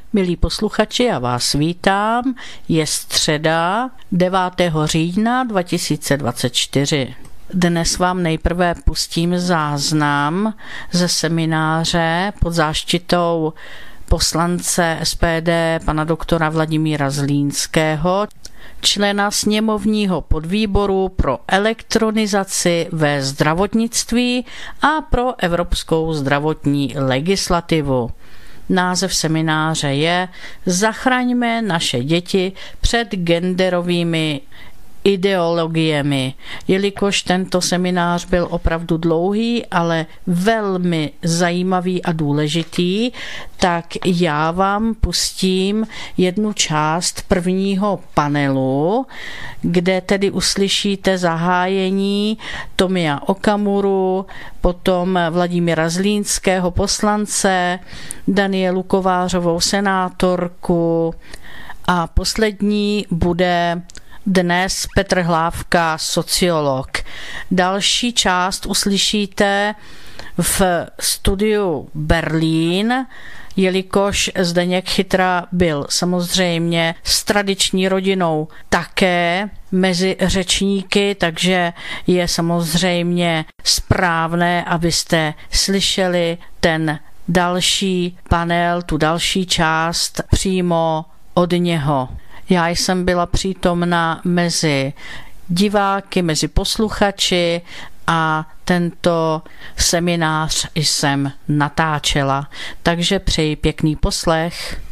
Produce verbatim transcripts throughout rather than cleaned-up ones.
Milí posluchači, já vás vítám. Je středa devátého října dva tisíce dvacet čtyři. Dnes vám nejprve pustím záznam ze semináře pod záštitou poslance S P D pana doktora Vladimíra Zlínského, člena sněmovního podvýboru pro elektronizaci ve zdravotnictví a pro evropskou zdravotní legislativu. Název semináře je Zachraňme naše děti před genderovými ideologiemi. Jelikož tento seminář byl opravdu dlouhý, ale velmi zajímavý a důležitý, tak já vám pustím jednu část prvního panelu, kde tedy uslyšíte zahájení Tomia Okamuru, potom Vladimíra Zlínského poslance, Danielu Kovářovou senátorku a poslední bude dnes Petr Hlávka, sociolog. Další část uslyšíte v studiu Berlín, jelikož Zdeněk Chytra byl samozřejmě s tradiční rodinou také mezi řečníky, takže je samozřejmě správné, abyste slyšeli ten další panel, tu další část přímo od něho. Já jsem byla přítomna mezi diváky, mezi posluchači a tento seminář jsem natáčela, takže přeji pěkný poslech.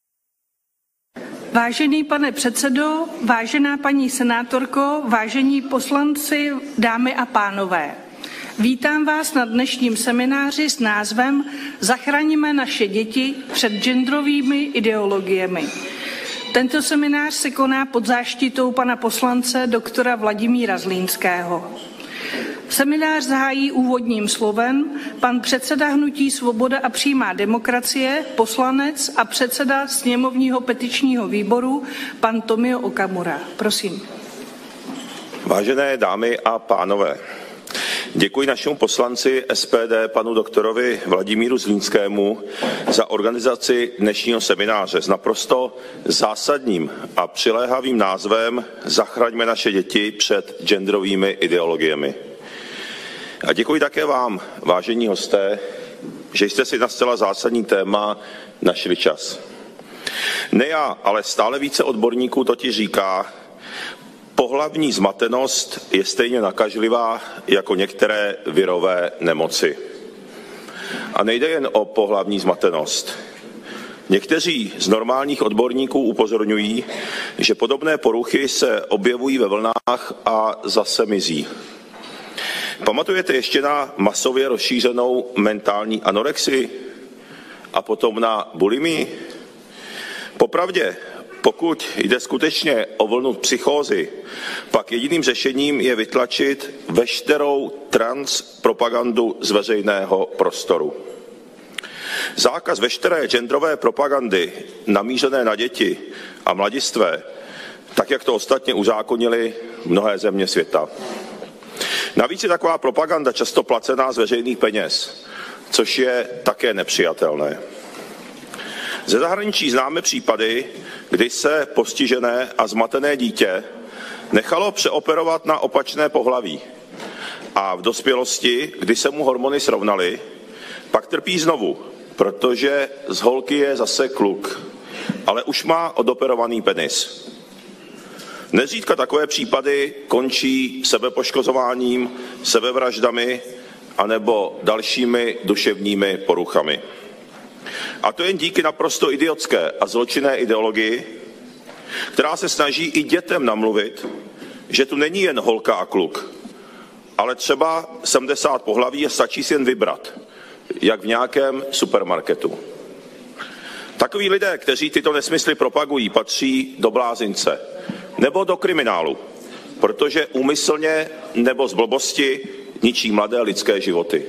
Vážený pane předsedo, vážená paní senátorko, vážení poslanci, dámy a pánové. Vítám vás na dnešním semináři s názvem Zachraňme naše děti před genderovými ideologiemi. Tento seminář se koná pod záštitou pana poslance doktora Vladimíra Zlínského. Seminář zahájí úvodním slovem pan předseda hnutí Svoboda a přímá demokracie, poslanec a předseda sněmovního petičního výboru, pan Tomio Okamura. Prosím. Vážené dámy a pánové, děkuji našemu poslanci S P D panu doktorovi Vladimíru Zlínskému za organizaci dnešního semináře s naprosto zásadním a přiléhavým názvem Zachraňme naše děti před genderovými ideologiemi. A děkuji také vám, vážení hosté, že jste si na zcela zásadní téma našli čas. Ne já, ale stále více odborníků totiž říká, pohlavní zmatenost je stejně nakažlivá jako některé virové nemoci. A nejde jen o pohlavní zmatenost. Někteří z normálních odborníků upozorňují, že podobné poruchy se objevují ve vlnách a zase mizí. Pamatujete ještě na masově rozšířenou mentální anorexii a potom na bulimii? Popravdě, pokud jde skutečně o vlnu psychózy, pak jediným řešením je vytlačit veškerou transpropagandu z veřejného prostoru. Zákaz veškeré genderové propagandy namířené na děti a mladistvé, tak jak to ostatně uzákonili mnohé země světa. Navíc je taková propaganda často placená z veřejných peněz, což je také nepřijatelné. Ze zahraničí známe případy, kdy se postižené a zmatené dítě nechalo přeoperovat na opačné pohlaví a v dospělosti, kdy se mu hormony srovnaly, pak trpí znovu, protože z holky je zase kluk, ale už má odoperovaný penis. Nezřídka takové případy končí sebepoškozováním, sebevraždami anebo dalšími duševními poruchami. A to jen díky naprosto idiotské a zločinné ideologii, která se snaží i dětem namluvit, že tu není jen holka a kluk, ale třeba sedmdesát pohlaví a stačí si jen vybrat, jak v nějakém supermarketu. Takoví lidé, kteří tyto nesmysly propagují, patří do blázince nebo do kriminálu, protože úmyslně nebo z blbosti ničí mladé lidské životy.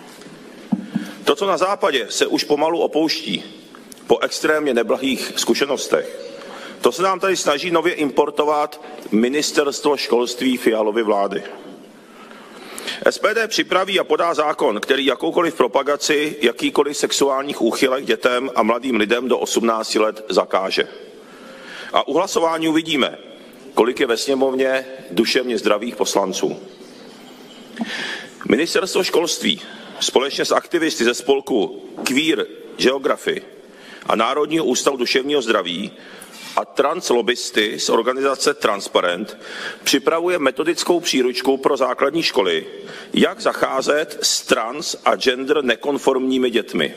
To, co na západě se už pomalu opouští po extrémně neblahých zkušenostech, to se nám tady snaží nově importovat ministerstvo školství Fialovy vlády. S P D připraví a podá zákon, který jakoukoliv propagaci jakýkoliv sexuálních úchylek dětem a mladým lidem do osmnácti let zakáže. A u hlasování uvidíme, kolik je ve sněmovně duševně zdravých poslanců. Ministerstvo školství společně s aktivisty ze spolku Queer Geography a Národního ústavu duševního zdraví a translobbysty z organizace Transparent připravuje metodickou příručku pro základní školy, jak zacházet s trans a gender nekonformními dětmi.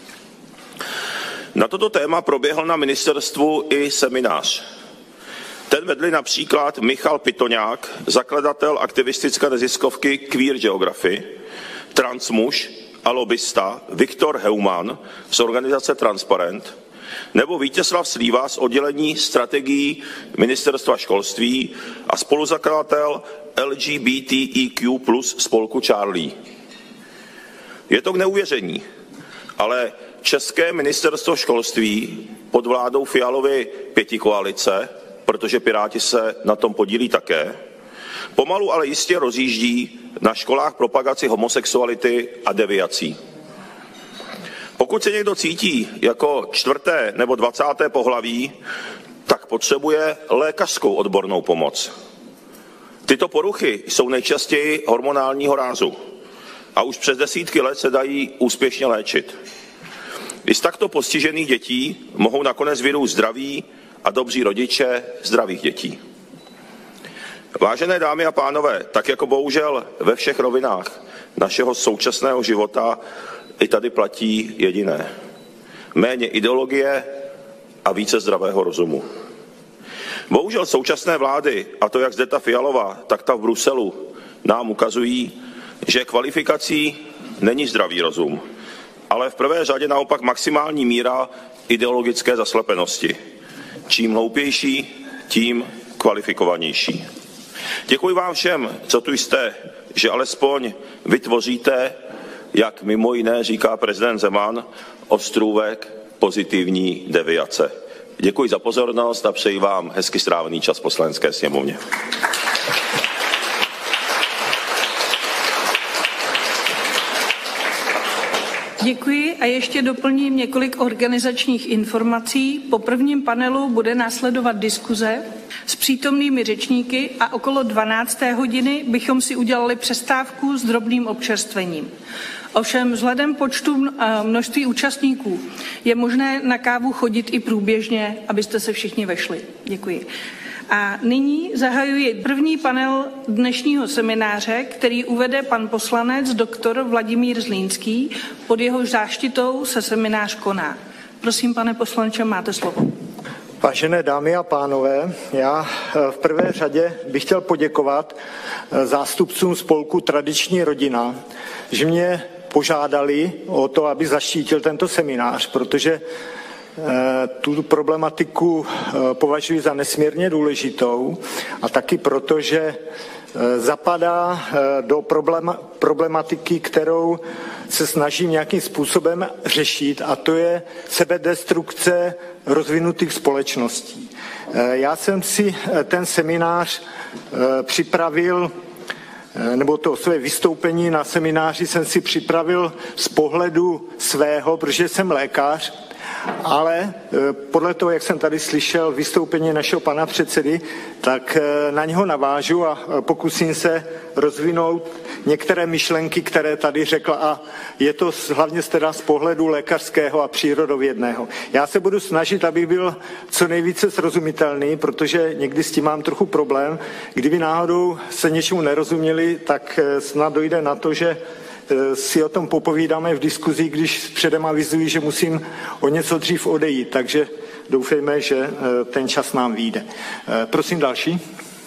Na toto téma proběhl na ministerstvu i seminář. Ten vedli například Michal Pitoňák, zakladatel aktivistické neziskovky Queer Geography, transmuž a lobbysta Viktor Heumann z organizace Transparent, nebo Vítězslav Slíva z oddělení strategií Ministerstva školství a spoluzakladatel L G B T I Q plus spolku Charlie. Je to k neuvěření, ale české ministerstvo školství pod vládou Fialovy pětikoalice, protože Piráti se na tom podílí také, pomalu ale jistě rozjíždí na školách propagaci homosexuality a deviací. Pokud se někdo cítí jako čtvrté nebo dvacáté pohlaví, tak potřebuje lékařskou odbornou pomoc. Tyto poruchy jsou nejčastěji hormonálního rázu a už přes desítky let se dají úspěšně léčit. I z takto postižených dětí mohou nakonec vyrůst zdraví a dobří rodiče zdravých dětí. Vážené dámy a pánové, tak jako bohužel ve všech rovinách našeho současného života, i tady platí jediné. Méně ideologie a více zdravého rozumu. Bohužel současné vlády, a to jak zde ta Fialová, tak ta v Bruselu, nám ukazují, že kvalifikací není zdravý rozum, ale v prvé řadě naopak maximální míra ideologické zaslepenosti. Čím hloupější, tím kvalifikovanější. Děkuji vám všem, co tu jste, že alespoň vytvoříte, jak mimo jiné říká prezident Zeman, ostrůvek pozitivní deviace. Děkuji za pozornost a přeji vám hezky strávený čas v Poslanecké sněmovně. Děkuji a ještě doplním několik organizačních informací. Po prvním panelu bude následovat diskuze s přítomnými řečníky a okolo dvanácté hodiny bychom si udělali přestávku s drobným občerstvením. Ovšem vzhledem počtu množství účastníků je možné na kávu chodit i průběžně, abyste se všichni vešli. Děkuji. A nyní zahajuji první panel dnešního semináře, který uvede pan poslanec doktor Vladimír Zlínský. Pod jehož záštitou se seminář koná. Prosím, pane poslanče, máte slovo. Vážené dámy a pánové, já v prvé řadě bych chtěl poděkovat zástupcům spolku Tradiční rodina, že mě požádali o to, aby zaštítil tento seminář, protože tu problematiku považuji za nesmírně důležitou a taky proto, že zapadá do problematiky, kterou se snažím nějakým způsobem řešit, a to je sebedestrukce rozvinutých společností. Já jsem si ten seminář připravil, nebo to své vystoupení na semináři jsem si připravil z pohledu svého, protože jsem lékař, ale podle toho, jak jsem tady slyšel vystoupení našeho pana předsedy, tak na něho navážu a pokusím se rozvinout některé myšlenky, které tady řekl, a je to hlavně teda z pohledu lékařského a přírodovědného. Já se budu snažit, abych byl co nejvíce srozumitelný, protože někdy s tím mám trochu problém. Kdyby náhodou se něčemu nerozuměli, tak snad dojde na to, že si o tom popovídáme v diskuzi, když předem avizuji, že musím o něco dřív odejít, takže doufejme, že ten čas nám vyjde. Prosím další.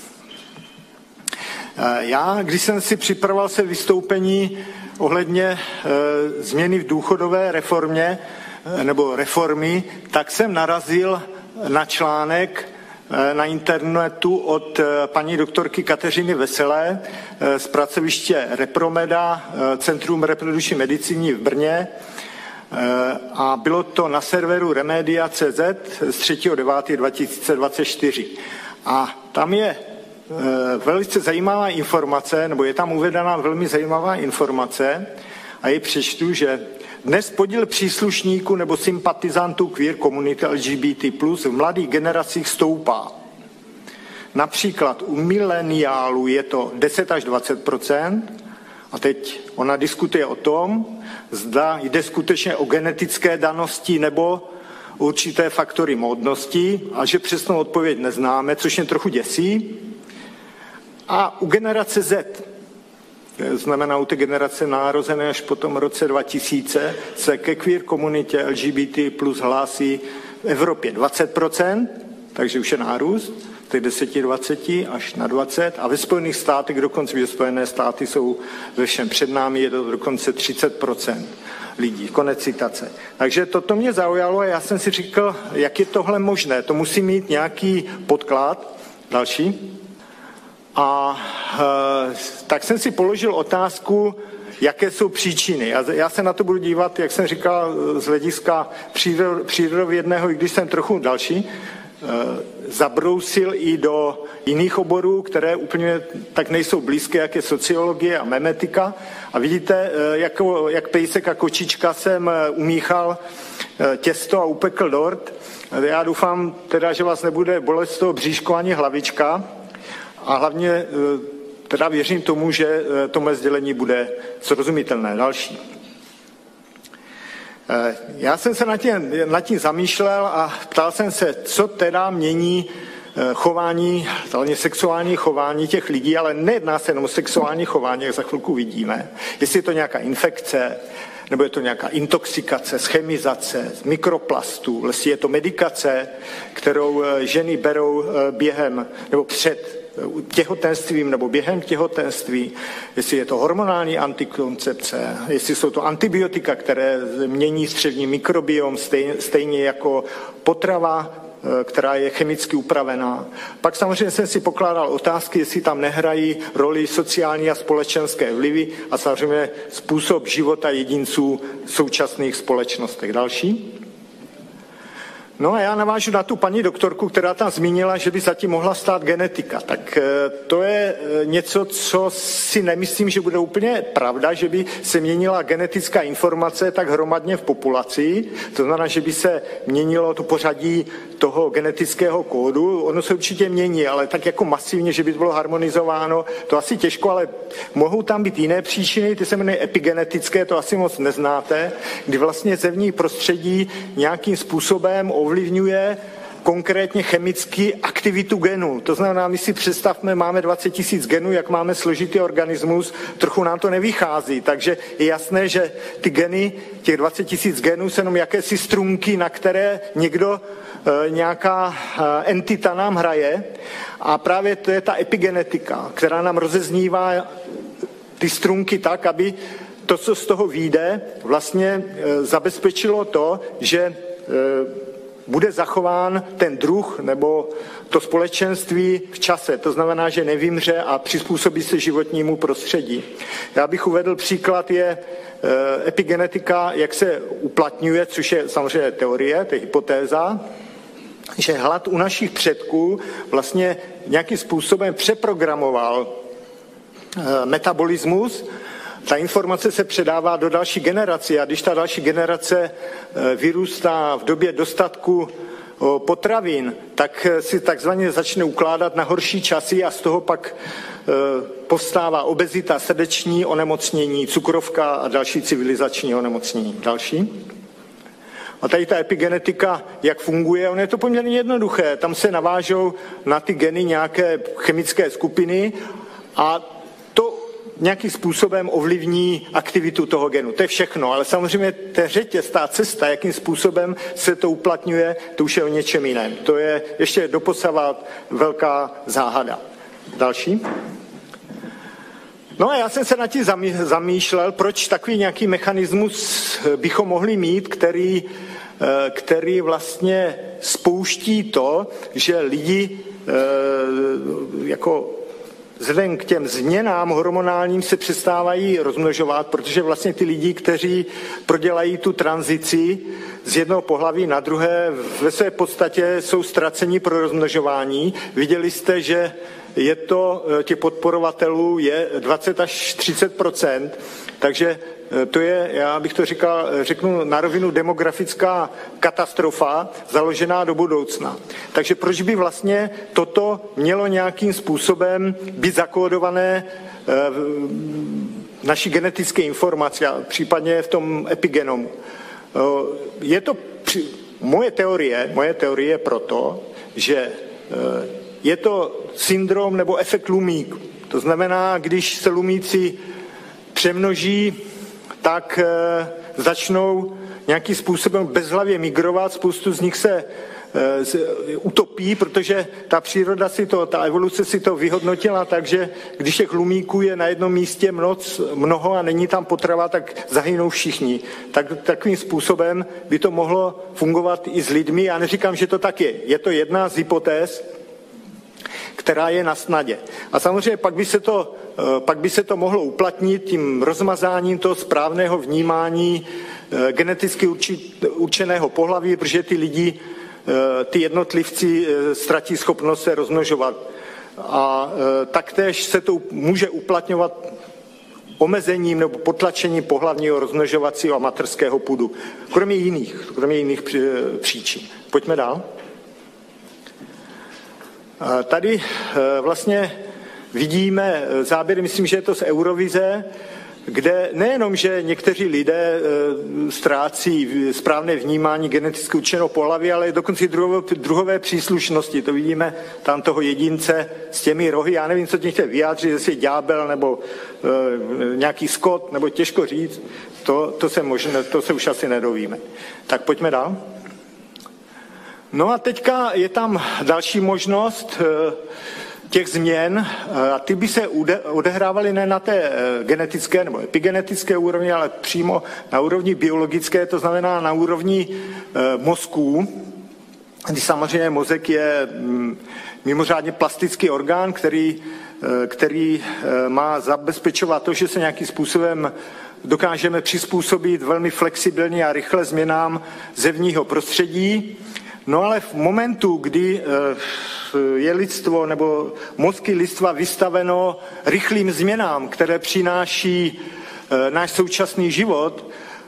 Já, když jsem si připravoval se vystoupení ohledně změny v důchodové reformě nebo reformy, tak jsem narazil na článek na internetu od paní doktorky Kateřiny Veselé z pracoviště Repromeda, Centrum reprodukční medicíny v Brně, a bylo to na serveru remedia tečka cé zet z třetího devátého dva tisíce dvacet čtyři. A tam je velice zajímavá informace, nebo je tam uvedena velmi zajímavá informace a ji přečtu, že dnes podíl příslušníků nebo sympatizantů queer komunity L G B T plus v mladých generacích stoupá. Například u mileniálů je to deset až dvacet procent a teď ona diskutuje o tom, zda jde skutečně o genetické danosti nebo určité faktory módnosti a že přesnou odpověď neznáme, což mě trochu děsí. A u generace Z, to znamená u té generace nározené až po tom roce dva tisíce, se ke queer komunitě L G B T plus hlásí v Evropě dvacet procent, takže už je nárůst, těch deset dvacet až na dvacet a ve Spojených státech, dokonce ve Spojené státy jsou ve všem před námi, je to dokonce třicet procent lidí. Konec citace. Takže toto mě zaujalo a já jsem si říkal, jak je tohle možné. To musí mít nějaký podklad. Další. A e, tak jsem si položil otázku, jaké jsou příčiny. Já, já se na to budu dívat, jak jsem říkal, z hlediska přírodovědného, i když jsem trochu další, zabrousil i do jiných oborů, které úplně tak nejsou blízké, jak je sociologie a memetika. A vidíte, jak, jak pejsek a kočička jsem umíchal těsto a upekl dort. Já doufám teda, že vás nebude bolet z toho bříško ani hlavička. A hlavně teda věřím tomu, že to mé sdělení bude srozumitelné. Další. Já jsem se nad tím, nad tím zamýšlel a ptal jsem se, co teda mění chování, hlavně sexuální chování těch lidí, ale nejedná se jenom o sexuální chování, jak za chvilku vidíme. Jestli je to nějaká infekce, nebo je to nějaká intoxikace, chemizace, z mikroplastů, jestli je to medikace, kterou ženy berou během nebo před těhotenstvím nebo během těhotenství, jestli je to hormonální antikoncepce, jestli jsou to antibiotika, které mění střevní mikrobiom stejně, stejně jako potrava, která je chemicky upravená. Pak samozřejmě jsem si pokládal otázky, jestli tam nehrají roli sociální a společenské vlivy a samozřejmě způsob života jedinců v současných společnostech. Další. No a já navážu na tu paní doktorku, která tam zmínila, že by zatím mohla stát genetika. Tak to je něco, co si nemyslím, že bude úplně pravda, že by se měnila genetická informace tak hromadně v populaci. To znamená, že by se měnilo to pořadí toho genetického kódu. Ono se určitě mění, ale tak jako masivně, že by to bylo harmonizováno, to asi těžko, ale mohou tam být jiné příčiny, ty se jmenují epigenetické, to asi moc neznáte, kdy vlastně zevní prostředí nějakým způsobem ovlivňuje konkrétně chemicky aktivitu genů. To znamená, my si představme, máme dvacet tisíc genů, jak máme složitý organismus, trochu nám to nevychází, takže je jasné, že ty geny, těch dvacet tisíc genů jsou jenom jakési strunky, na které někdo, e, nějaká e, entita nám hraje a právě to je ta epigenetika, která nám rozeznívá ty strunky tak, aby to, co z toho vyjde, vlastně e, zabezpečilo to, že e, bude zachován ten druh nebo to společenství v čase. To znamená, že nevymře a přizpůsobí se životnímu prostředí. Já bych uvedl příklad, je epigenetika, jak se uplatňuje, což je samozřejmě teorie, to je hypotéza, že hlad u našich předků vlastně nějakým způsobem přeprogramoval metabolismus. Ta informace se předává do další generace a když ta další generace vyrůstá v době dostatku potravin, tak si takzvaně začne ukládat na horší časy a z toho pak povstává obezita, srdeční onemocnění, cukrovka a další civilizační onemocnění. Další. A tady ta epigenetika, jak funguje, ono je to poměrně jednoduché. Tam se navážou na ty geny nějaké chemické skupiny a to nějakým způsobem ovlivní aktivitu toho genu. To je všechno, ale samozřejmě ta řetěz, ta cesta, jakým způsobem se to uplatňuje, to už je o něčem jiném. To je ještě doposavat velká záhada. Další. No a já jsem se nad tím zamýšlel, proč takový nějaký mechanismus bychom mohli mít, který, který vlastně spouští to, že lidi jako vzhledem k těm změnám hormonálním se přestávají rozmnožovat, protože vlastně ty lidi, kteří prodělají tu tranzici z jednoho pohlaví na druhé, ve své podstatě jsou ztraceni pro rozmnožování. Viděli jste, že je to, těch podporovatelů je dvacet až třicet procent, takže to je, já bych to říkal, řeknu na rovinu, demografická katastrofa založená do budoucna. Takže proč by vlastně toto mělo nějakým způsobem být zakódované v naší genetické informaci, případně v tom epigenomu. Je to moje teorie, moje teorie je proto, že je to syndrom nebo efekt lumík. To znamená, když se lumíci přemnoží, tak začnou nějakým způsobem bezhlavě migrovat, spoustu z nich se utopí, protože ta příroda si to, ta evoluce si to vyhodnotila, takže když těch lumíků je na jednom místě moc, mnoho a není tam potrava, tak zahynou všichni. Tak, takovým způsobem by to mohlo fungovat i s lidmi. Já neříkám, že to tak je. Je to jedna z hypotéz, která je na snadě. A samozřejmě pak by se to, pak by se to mohlo uplatnit tím rozmazáním toho správného vnímání geneticky určeného pohlaví, protože ty lidi, ty jednotlivci ztratí schopnost se rozmnožovat. A taktéž se to může uplatňovat omezením nebo potlačením pohlavního rozmnožovacího a materského pudu. Kromě jiných, kromě jiných příčin. Pojďme dál. Tady vlastně vidíme záběry, myslím, že je to z Eurovize, kde nejenom, že někteří lidé ztrácí správné vnímání geneticky určeného pohlaví, ale dokonce druhové, druhové příslušnosti. To vidíme tam toho jedince s těmi rohy. Já nevím, co tím chce vyjádřit, jestli je ďábel nebo e, nějaký skot, nebo těžko říct. To, to, se možné, to se už asi nedovíme. Tak pojďme dál. No a teďka je tam další možnost těch změn a ty by se odehrávaly ne na té genetické nebo epigenetické úrovni, ale přímo na úrovni biologické, to znamená na úrovni mozků, kdy samozřejmě mozek je mimořádně plastický orgán, který, který má zabezpečovat to, že se nějakým způsobem dokážeme přizpůsobit velmi flexibilně a rychle změnám zevního prostředí. No ale v momentu, kdy je lidstvo nebo mozky lidstva vystaveno rychlým změnám, které přináší náš současný život,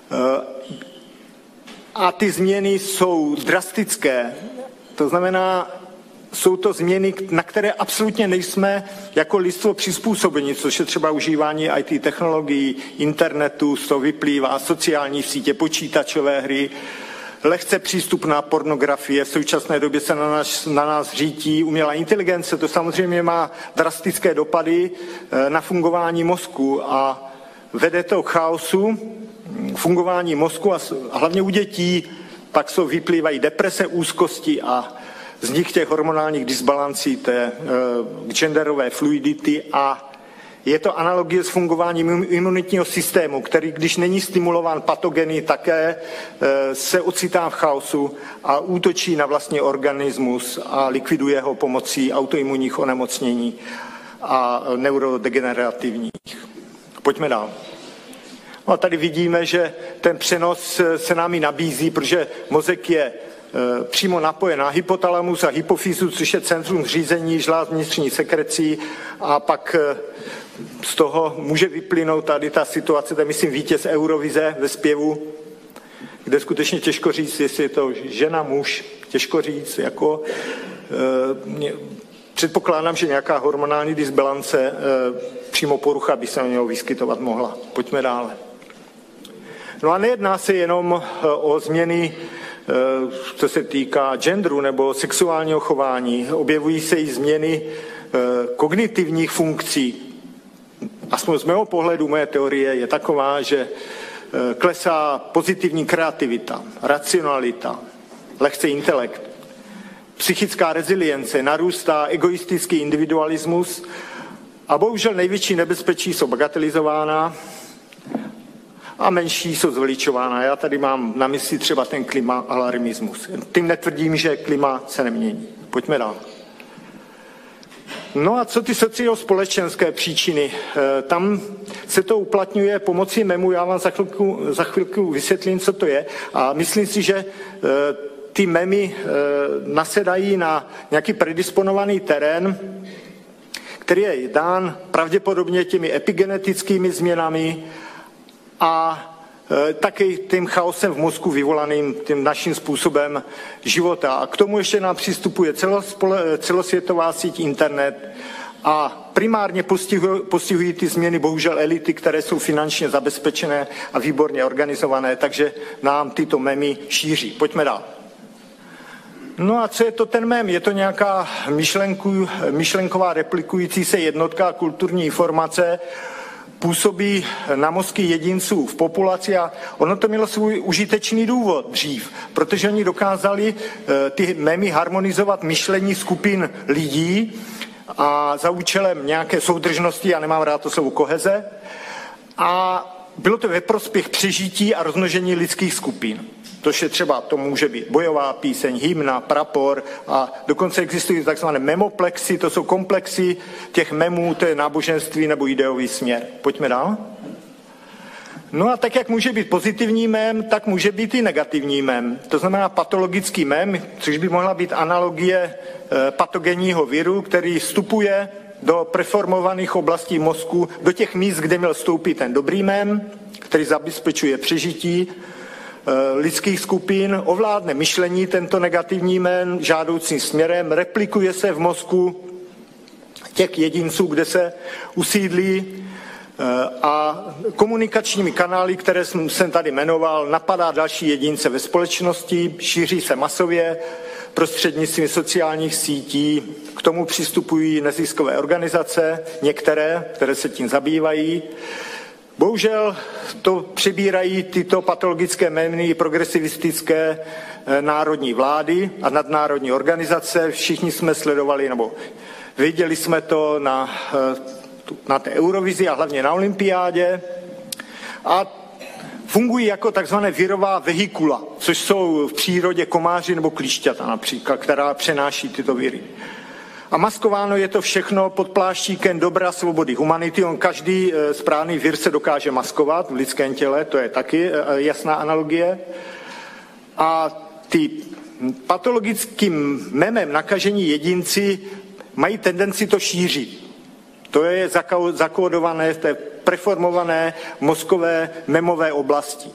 a ty změny jsou drastické, to znamená, jsou to změny, na které absolutně nejsme jako lidstvo přizpůsobeni, což je třeba užívání í té technologií, internetu, z toho vyplývá sociální sítě, počítačové hry, lehce přístupná pornografie, v současné době se na nás, na nás řítí umělá inteligence, to samozřejmě má drastické dopady na fungování mozku a vede to k chaosu fungování mozku a hlavně u dětí pak jsou vyplývají deprese, úzkosti a vznik těch hormonálních disbalancí, té uh, genderové fluidity a je to analogie s fungováním imunitního systému, který, když není stimulován patogeny, také se ocitá v chaosu a útočí na vlastní organismus a likviduje ho pomocí autoimunních onemocnění a neurodegenerativních. Pojďme dál. No a tady vidíme, že ten přenos se nám i nabízí, protože mozek je přímo napojen na hypotalamus a hypofýzu, což je centrum řízení žláz vnitřní sekrecí a pak z toho může vyplynout tady ta situace, to je myslím vítěz Eurovize ve zpěvu, kde skutečně těžko říct, jestli je to žena, muž, těžko říct, jako e, předpokládám, že nějaká hormonální disbalance, e, přímo porucha by se mělo vyskytovat mohla. Pojďme dále. No a nejedná se jenom o změny, co se týká genderu nebo sexuálního chování. Objevují se i změny kognitivních funkcí. Aspoň z mého pohledu, moje teorie je taková, že klesá pozitivní kreativita, racionalita, lehce intelekt, psychická rezilience, narůstá egoistický individualismus a bohužel největší nebezpečí jsou bagatelizována a menší jsou zveličována. Já tady mám na mysli třeba ten klimaalarmismus. Tím netvrdím, že klima se nemění. Pojďme dál. No a co ty sociospolečenské příčiny? Tam se to uplatňuje pomocí memů, já vám za chvilku, za chvilku vysvětlím, co to je. A myslím si, že ty memy nasedají na nějaký predisponovaný terén, který je dán pravděpodobně těmi epigenetickými změnami a taky tím chaosem v mozku vyvolaným tím naším způsobem života. A k tomu ještě nám přistupuje celosvětová síť internet a primárně postihují, postihují ty změny bohužel elity, které jsou finančně zabezpečené a výborně organizované, takže nám tyto memy šíří. Pojďme dál. No a co je to ten mem? Je to nějaká myšlenku, myšlenková replikující se jednotka kulturní informace, působí na mozky jedinců v populaci a ono to mělo svůj užitečný důvod dřív, protože oni dokázali ty memy harmonizovat myšlení skupin lidí a za účelem nějaké soudržnosti, já nemám rád to slovo koheze, a bylo to ve prospěch přežití a rozmnožení lidských skupin. To je třeba, to může být bojová píseň, hymna, prapor a dokonce existují takzvané memoplexy, to jsou komplexy těch memů, to je náboženství nebo ideový směr. Pojďme dál. No a tak, jak může být pozitivní mem, tak může být i negativní mem. To znamená patologický mem, což by mohla být analogie patogenního viru, který vstupuje do preformovaných oblastí mozku, do těch míst, kde měl vstoupit ten dobrý mem, který zabezpečuje přežití lidských skupin, ovládne myšlení tento negativní mem žádoucím směrem, replikuje se v mozku těch jedinců, kde se usídlí a komunikačními kanály, které jsem tady jmenoval, napadá další jedince ve společnosti, šíří se masově prostřednictvím sociálních sítí, k tomu přistupují neziskové organizace, některé, které se tím zabývají. Bohužel to přebírají tyto patologické memy progresivistické národní vlády a nadnárodní organizace. Všichni jsme sledovali, nebo viděli jsme to na, na té Eurovizi a hlavně na olympiádě. A fungují jako takzvané virová vehikula, což jsou v přírodě komáři nebo klíšťata například, která přenáší tyto viry. A maskováno je to všechno pod pláštíkem dobra, svobody, humanity. On každý správný vir se dokáže maskovat v lidském těle, to je taky jasná analogie. A ty patologickým memem nakažení jedinci mají tendenci to šířit. To je zakódované v té preformované mozkové memové oblasti.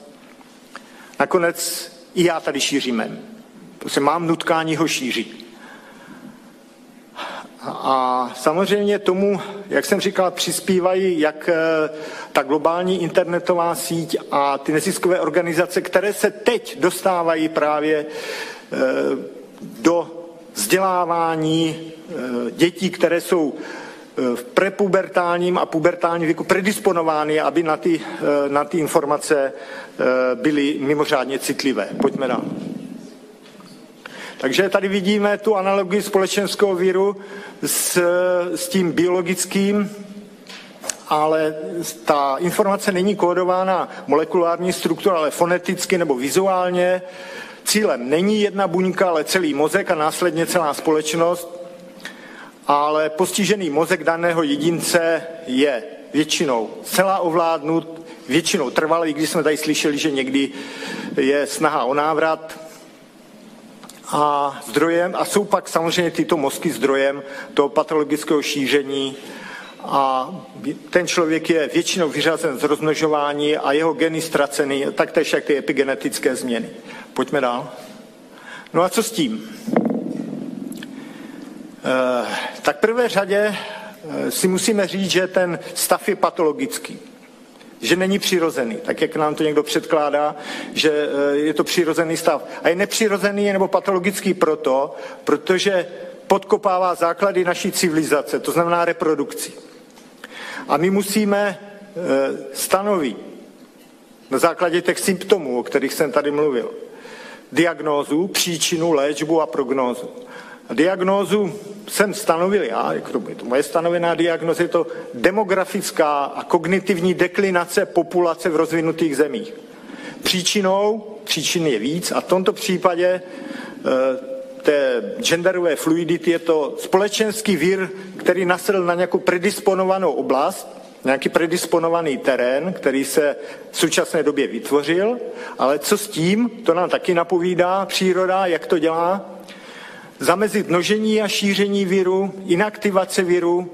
Nakonec i já tady šířím mem. Prostě mám nutkání ho šířit. A samozřejmě tomu, jak jsem říkal, přispívají jak ta globální internetová síť a ty neziskové organizace, které se teď dostávají právě do vzdělávání dětí, které jsou v prepubertálním a pubertálním věku predisponovány, aby na ty, na ty informace byly mimořádně citlivé. Pojďme dál. Takže tady vidíme tu analogii společenského viru s, s tím biologickým, ale ta informace není kódována molekulární struktura, ale foneticky nebo vizuálně. Cílem není jedna buňka, ale celý mozek a následně celá společnost. Ale postižený mozek daného jedince je většinou celá ovládnut, většinou trvalý, když jsme tady slyšeli, že někdy je snaha o návrat a zdrojem, a jsou pak samozřejmě tyto mozky zdrojem toho patologického šíření a ten člověk je většinou vyřazen z rozmnožování a jeho geny ztracený, taktéž jak ty epigenetické změny. Pojďme dál. No a co s tím? E, tak v prvé řadě si musíme říct, že ten stav je patologický. Že není přirozený, tak jak nám to někdo předkládá, že je to přirozený stav. A je nepřirozený nebo patologický proto, protože podkopává základy naší civilizace, to znamená reprodukci. A my musíme stanovit na základě těch symptomů, o kterých jsem tady mluvil, diagnózu, příčinu, léčbu a prognózu. A diagnózu jsem stanovil já, je to moje stanovená diagnóza, je to demografická a kognitivní deklinace populace v rozvinutých zemích. Příčinou, příčin je víc a v tomto případě e, té genderové fluidity je to společenský vir, který nasedl na nějakou predisponovanou oblast, nějaký predisponovaný terén, který se v současné době vytvořil, ale co s tím, to nám taky napovídá příroda, jak to dělá, zamezit množení a šíření viru, inaktivace viru,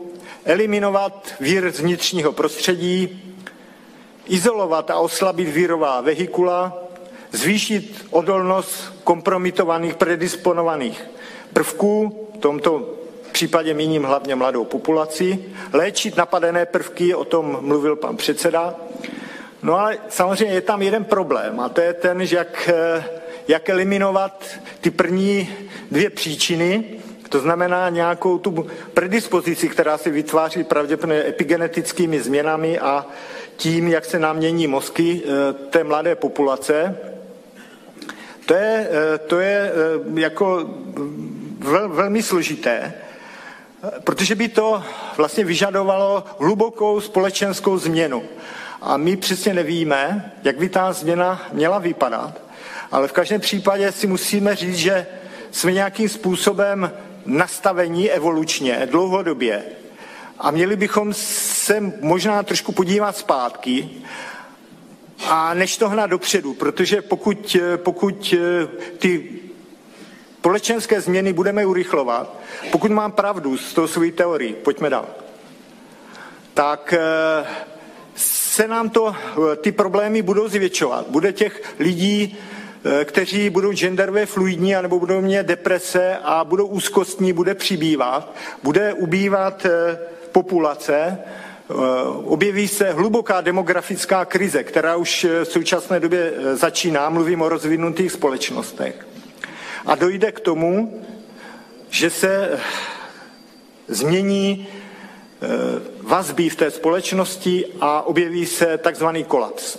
eliminovat vír z vnitřního prostředí, izolovat a oslabit vírová vehikula, zvýšit odolnost kompromitovaných, predisponovaných prvků, v tomto případě míním hlavně mladou populaci, léčit napadené prvky, o tom mluvil pan předseda. No ale samozřejmě je tam jeden problém a to je ten, že jak, jak eliminovat ty první dvě příčiny, to znamená nějakou tu predispozici, která se vytváří pravděpodobně epigenetickými změnami a tím, jak se nám mění mozky té mladé populace. To je, to je jako vel, velmi složité, protože by to vlastně vyžadovalo hlubokou společenskou změnu. A my přesně nevíme, jak by ta změna měla vypadat, ale v každém případě si musíme říct, že jsme nějakým způsobem nastavení evolučně, dlouhodobě. A měli bychom se možná trošku podívat zpátky a než to hnat dopředu, protože pokud, pokud ty společenské změny budeme urychlovat, pokud mám pravdu s tou svojí teorií, pojďme dál, tak se nám to, ty problémy budou zvětšovat. Bude těch lidí, kteří budou genderově fluidní, anebo budou mít deprese a budou úzkostní, bude přibývat, bude ubývat populace, objeví se hluboká demografická krize, která už v současné době začíná, mluvím o rozvinutých společnostech. A dojde k tomu, že se změní vazby v té společnosti a objeví se takzvaný kolaps.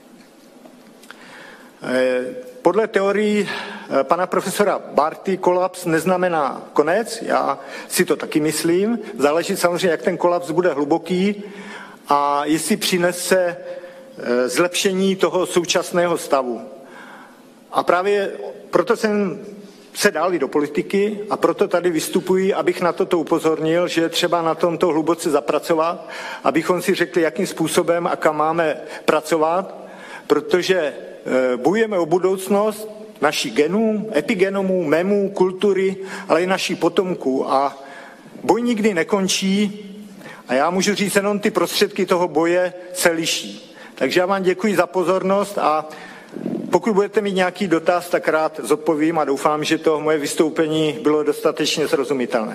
Podle teorií pana profesora Barty kolaps neznamená konec, já si to taky myslím, záleží samozřejmě, jak ten kolaps bude hluboký a jestli přinese zlepšení toho současného stavu. A právě proto jsem se dal i do politiky a proto tady vystupuji, abych na toto upozornil, že je třeba na tomto hluboce zapracovat, abychom si řekli, jakým způsobem a kam máme pracovat, protože bojujeme o budoucnost našich genů, epigenomů, memů, kultury, ale i našich potomků. A boj nikdy nekončí a já můžu říct, jenom ty prostředky toho boje se liší. Takže já vám děkuji za pozornost a pokud budete mít nějaký dotaz, tak rád zodpovím a doufám, že to moje vystoupení bylo dostatečně srozumitelné.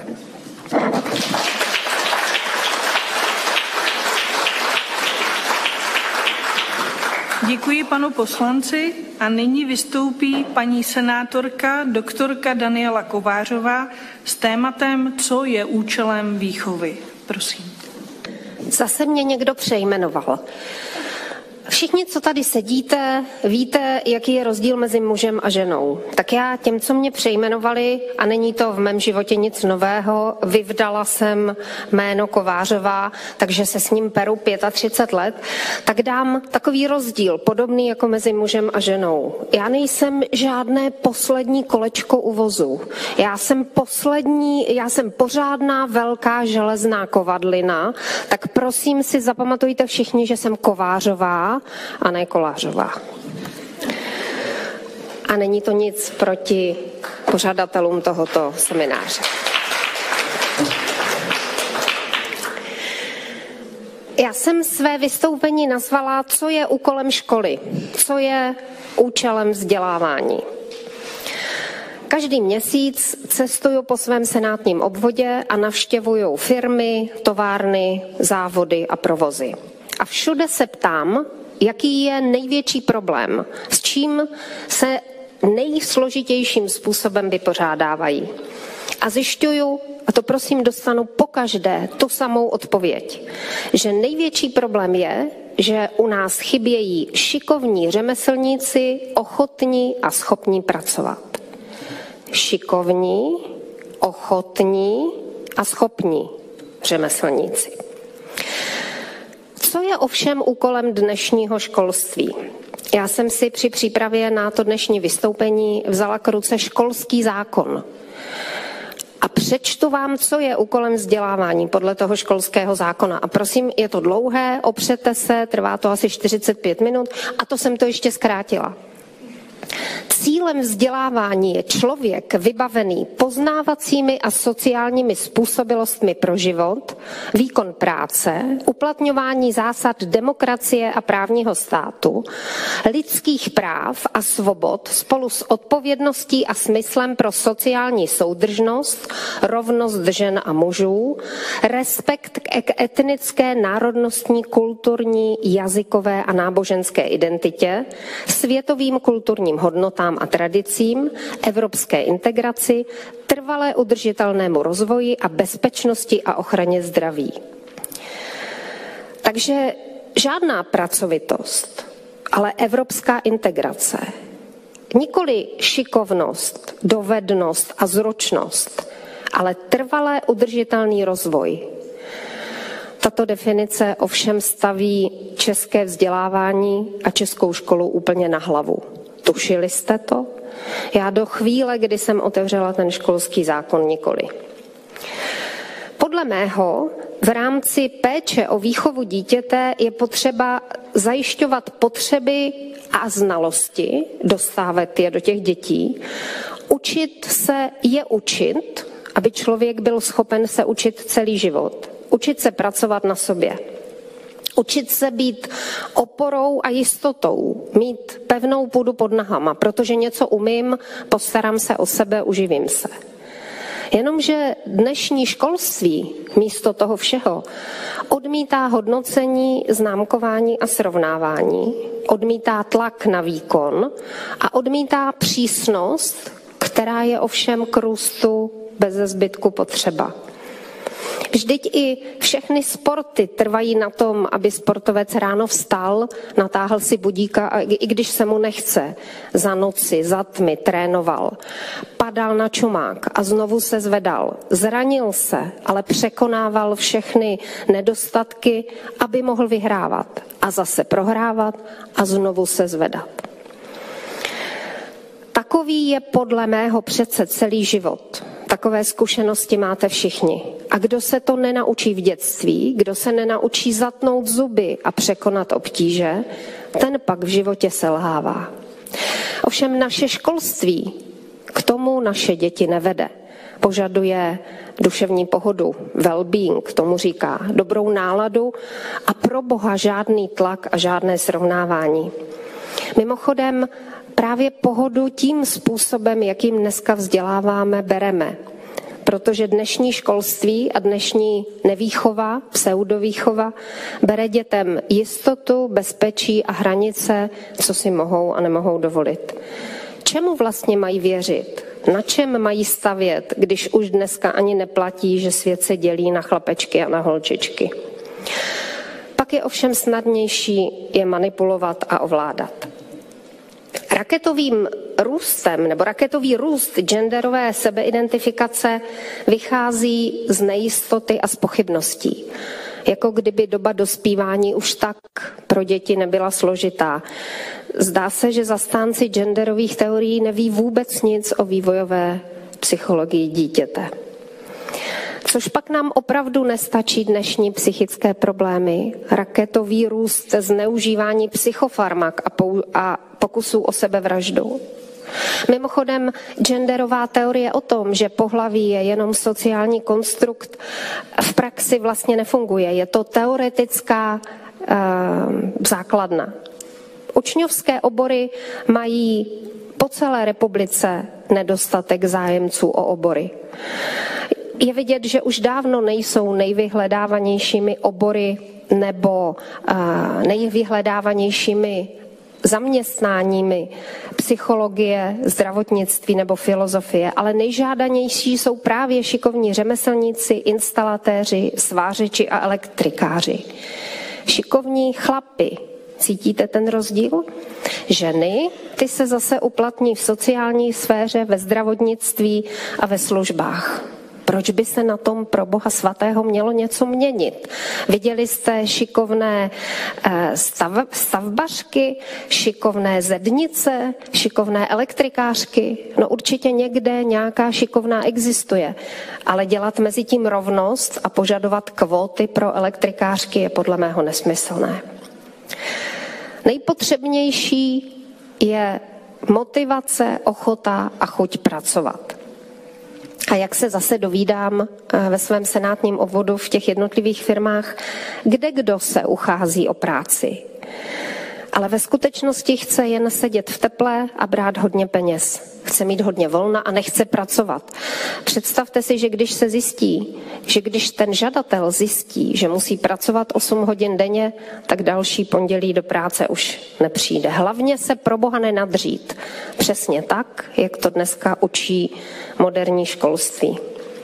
Děkuji panu poslanci a nyní vystoupí paní senátorka doktorka Daniela Kovářová s tématem, co je účelem výchovy. Prosím. Zase mě někdo přejmenoval. Všichni, co tady sedíte, víte, jaký je rozdíl mezi mužem a ženou. Tak já těm, co mě přejmenovali, a není to v mém životě nic nového, vyvdala jsem jméno Kovářová, takže se s ním peru třicet pět let, tak dám takový rozdíl, podobný jako mezi mužem a ženou. Já nejsem žádné poslední kolečko u vozu. Já jsem poslední, já jsem pořádná velká železná kovadlina, tak prosím si zapamatujte všichni, že jsem Kovářová, a ne Kolářová. A není to nic proti pořadatelům tohoto semináře. Já jsem své vystoupení nazvala, co je úkolem školy, co je účelem vzdělávání. Každý měsíc cestuju po svém senátním obvodě a navštěvuju firmy, továrny, závody a provozy. A všude se ptám, jaký je největší problém, s čím se nejsložitějším způsobem vypořádávají. A zjišťuju, a to prosím dostanu pokaždé tu samou odpověď, že největší problém je, že u nás chybějí šikovní řemeslníci, ochotní a schopní pracovat. Šikovní, ochotní a schopní řemeslníci. Co je ovšem úkolem dnešního školství? Já jsem si při přípravě na to dnešní vystoupení vzala k ruce školský zákon. A přečtu vám, co je úkolem vzdělávání podle toho školského zákona. A prosím, je to dlouhé, opřete se, trvá to asi čtyřicet pět minut a to jsem to ještě zkrátila. Cílem vzdělávání je člověk vybavený poznávacími a sociálními způsobilostmi pro život, výkon práce, uplatňování zásad demokracie a právního státu, lidských práv a svobod spolu s odpovědností a smyslem pro sociální soudržnost, rovnost žen a mužů, respekt k etnické, národnostní, kulturní, jazykové a náboženské identitě, světovým kulturním hodnotám a tradicím, evropské integraci, trvalé udržitelnému rozvoji a bezpečnosti a ochraně zdraví. Takže žádná pracovitost, ale evropská integrace. Nikoli šikovnost, dovednost a zručnost, ale trvalé udržitelný rozvoj. Tato definice ovšem staví české vzdělávání a českou školu úplně na hlavu. Tušili jste to? Já do chvíle, kdy jsem otevřela ten školský zákon, nikoli. Podle mého v rámci péče o výchovu dítěte je potřeba zajišťovat potřeby a znalosti, dostávat je do těch dětí, učit se je učit, aby člověk byl schopen se učit celý život, učit se pracovat na sobě. Učit se být oporou a jistotou, mít pevnou půdu pod nohama, protože něco umím, postarám se o sebe, uživím se. Jenomže dnešní školství místo toho všeho odmítá hodnocení, známkování a srovnávání, odmítá tlak na výkon a odmítá přísnost, která je ovšem k růstu beze zbytku potřeba. Vždyť i všechny sporty trvají na tom, aby sportovec ráno vstal, natáhl si budíka a i když se mu nechce, za noci, za tmy trénoval. Padal na čumák a znovu se zvedal. Zranil se, ale překonával všechny nedostatky, aby mohl vyhrávat a zase prohrávat a znovu se zvedat. Takový je podle mého přece celý život. Takové zkušenosti máte všichni. A kdo se to nenaučí v dětství, kdo se nenaučí zatnout zuby a překonat obtíže, ten pak v životě selhává. Ovšem naše školství k tomu naše děti nevede. Požaduje duševní pohodu, well-being, tomu říká, dobrou náladu a pro Boha žádný tlak a žádné srovnávání. Mimochodem, právě pohodu tím způsobem, jakým dneska vzděláváme, bereme. Protože dnešní školství a dnešní nevýchova, pseudovýchova, bere dětem jistotu, bezpečí a hranice, co si mohou a nemohou dovolit. Čemu vlastně mají věřit? Na čem mají stavět, když už dneska ani neplatí, že svět se dělí na chlapečky a na holčičky? Pak je ovšem snadnější je manipulovat a ovládat. Raketovým růstem nebo raketový růst genderové sebeidentifikace vychází z nejistoty a z pochybností. Jako kdyby doba dospívání už tak pro děti nebyla složitá. Zdá se, že zastánci genderových teorií neví vůbec nic o vývojové psychologii dítěte. Což pak nám opravdu nestačí dnešní psychické problémy. Raketový růst, zneužívání psychofarmak a, pou- a pokusů o sebevraždu. Mimochodem, genderová teorie o tom, že pohlaví je jenom sociální konstrukt, v praxi vlastně nefunguje. Je to teoretická uh, základna. Učňovské obory mají po celé republice nedostatek zájemců o obory. Je vidět, že už dávno nejsou nejvyhledávanějšími obory nebo uh, nejvyhledávanějšími zaměstnáními psychologie, zdravotnictví nebo filozofie, ale nejžádanější jsou právě šikovní řemeslníci, instalatéři, svářeči a elektrikáři. Šikovní chlapi. Cítíte ten rozdíl? Ženy, ty se zase uplatní v sociální sféře, ve zdravotnictví a ve službách. Proč by se na tom pro Boha svatého mělo něco měnit? Viděli jste šikovné stav, stavbařky, šikovné zednice, šikovné elektrikářky? No určitě někde nějaká šikovná existuje, ale dělat mezi tím rovnost a požadovat kvóty pro elektrikářky je podle mého nesmyslné. Nejpotřebnější je motivace, ochota a chuť pracovat. A jak se zase dovídám ve svém senátním obvodu v těch jednotlivých firmách, kde kdo se uchází o práci. Ale ve skutečnosti chce jen sedět v teple a brát hodně peněz. Chce mít hodně volna a nechce pracovat. Představte si, že když se zjistí, že když ten žadatel zjistí, že musí pracovat osm hodin denně, tak další pondělí do práce už nepřijde. Hlavně se pro Boha nenadřít. Přesně tak, jak to dneska učí moderní školství.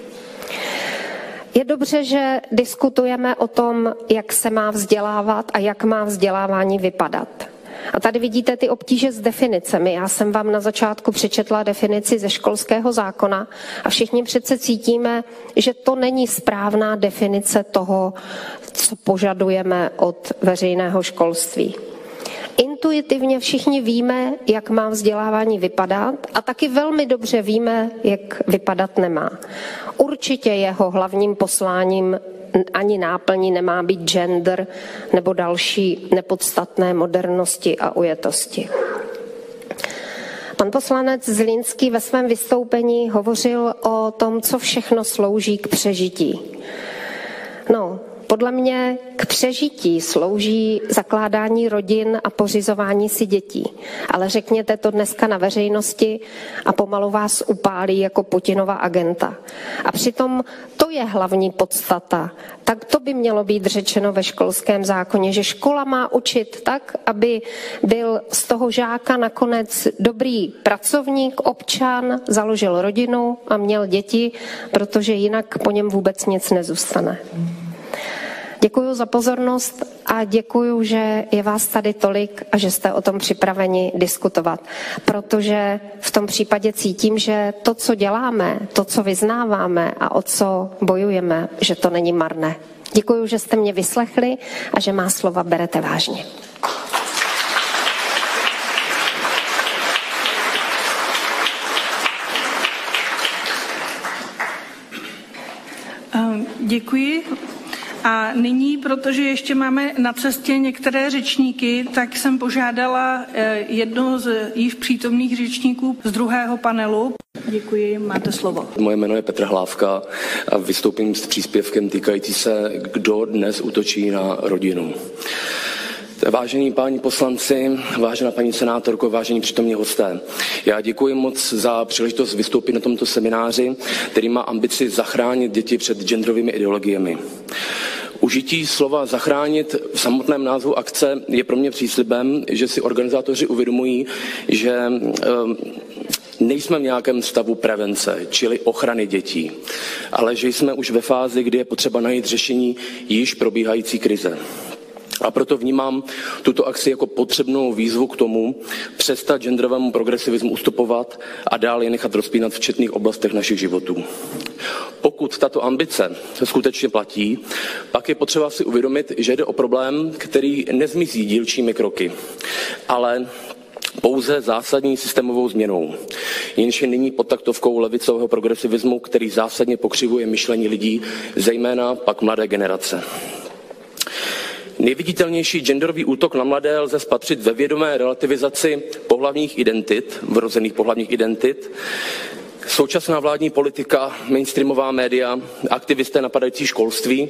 Je dobře, že diskutujeme o tom, jak se má vzdělávat a jak má vzdělávání vypadat. A tady vidíte ty obtíže s definicemi. Já jsem vám na začátku přečetla definici ze školského zákona a všichni přece cítíme, že to není správná definice toho, co požadujeme od veřejného školství. Intuitivně všichni víme, jak má vzdělávání vypadat a taky velmi dobře víme, jak vypadat nemá. Určitě jeho hlavním posláním ani náplní nemá být gender nebo další nepodstatné modernosti a ujetosti. Pan poslanec Zlínský ve svém vystoupení hovořil o tom, co všechno slouží k přežití. No, podle mě k přežití slouží zakládání rodin a pořizování si dětí. Ale řekněte to dneska na veřejnosti a pomalu vás upálí jako Putinova agenta. A přitom to je hlavní podstata. Tak to by mělo být řečeno ve školském zákoně, že škola má učit tak, aby byl z toho žáka nakonec dobrý pracovník, občan, založil rodinu a měl děti, protože jinak po něm vůbec nic nezůstane. Děkuji za pozornost a děkuji, že je vás tady tolik a že jste o tom připraveni diskutovat. Protože v tom případě cítím, že to, co děláme, to, co vyznáváme a o co bojujeme, že to není marné. Děkuji, že jste mě vyslechli a že má slova berete vážně. Děkuji. A nyní, protože ještě máme na cestě některé řečníky, tak jsem požádala jednoho z již přítomných řečníků z druhého panelu. Děkuji, máte slovo. Moje jméno je Petr Hlávka a vystoupím s příspěvkem týkající se, kdo dnes útočí na rodinu. Vážení páni poslanci, vážená paní senátorko, vážení přítomní hosté, já děkuji moc za příležitost vystoupit na tomto semináři, který má ambici zachránit děti před genderovými ideologiemi. Užití slova zachránit v samotném názvu akce je pro mě příslibem, že si organizátoři uvědomují, že nejsme v nějakém stavu prevence, čili ochrany dětí, ale že jsme už ve fázi, kdy je potřeba najít řešení již probíhající krize. A proto vnímám tuto akci jako potřebnou výzvu k tomu přestat genderovému progresivismu ustupovat a dále je nechat rozpínat v četných oblastech našich životů. Pokud tato ambice skutečně platí, pak je potřeba si uvědomit, že jde o problém, který nezmizí dílčími kroky, ale pouze zásadní systémovou změnou, jenž je nyní pod taktovkou levicového progresivismu, který zásadně pokřivuje myšlení lidí, zejména pak mladé generace. Nejviditelnější genderový útok na mladé lze spatřit ve vědomé relativizaci pohlavních identit, vrozených pohlavních identit. Současná vládní politika, mainstreamová média, aktivisté napadající školství,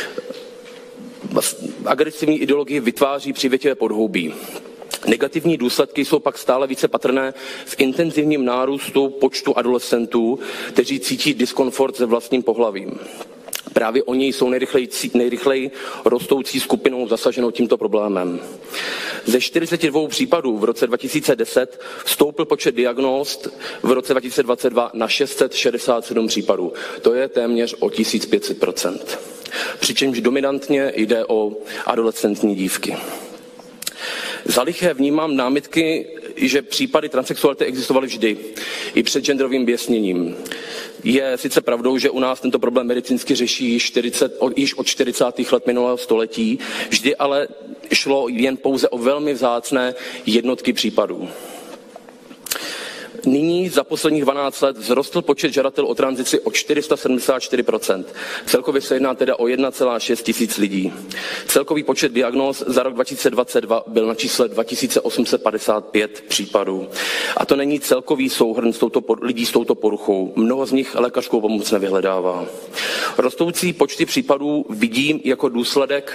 agresivní ideologii vytváří přívětivé podhoubí. Negativní důsledky jsou pak stále více patrné v intenzivním nárůstu počtu adolescentů, kteří cítí diskomfort se vlastním pohlavím. Právě oni jsou nejrychleji, nejrychleji rostoucí skupinou zasaženou tímto problémem. Ze čtyřiceti dvou případů v roce dva tisíce deset stoupl počet diagnóz v roce dva tisíce dvacet dva na šest set šedesát sedm případů. To je téměř o tisíc pět set procent. Přičemž dominantně jde o adolescentní dívky. Za liché vnímám námitky, že případy transsexuality existovaly vždy, i před genderovým běsněním. Je sice pravdou, že u nás tento problém medicínsky řeší čtyřicet, již od čtyřicátých let minulého století, vždy ale šlo jen pouze o velmi vzácné jednotky případů. Nyní za posledních dvanáct let vzrostl počet žadatelů o tranzici o čtyři sta sedmdesát čtyři procent. Celkově se jedná teda o jedna celá šest tisíc lidí. Celkový počet diagnóz za rok dva tisíce dvacet dva byl na čísle dva tisíce osm set padesát pět případů. A to není celkový souhrn s touto, lidí s touto poruchou. Mnoho z nich lékařskou pomoc nevyhledává. Rostoucí počty případů vidím jako důsledek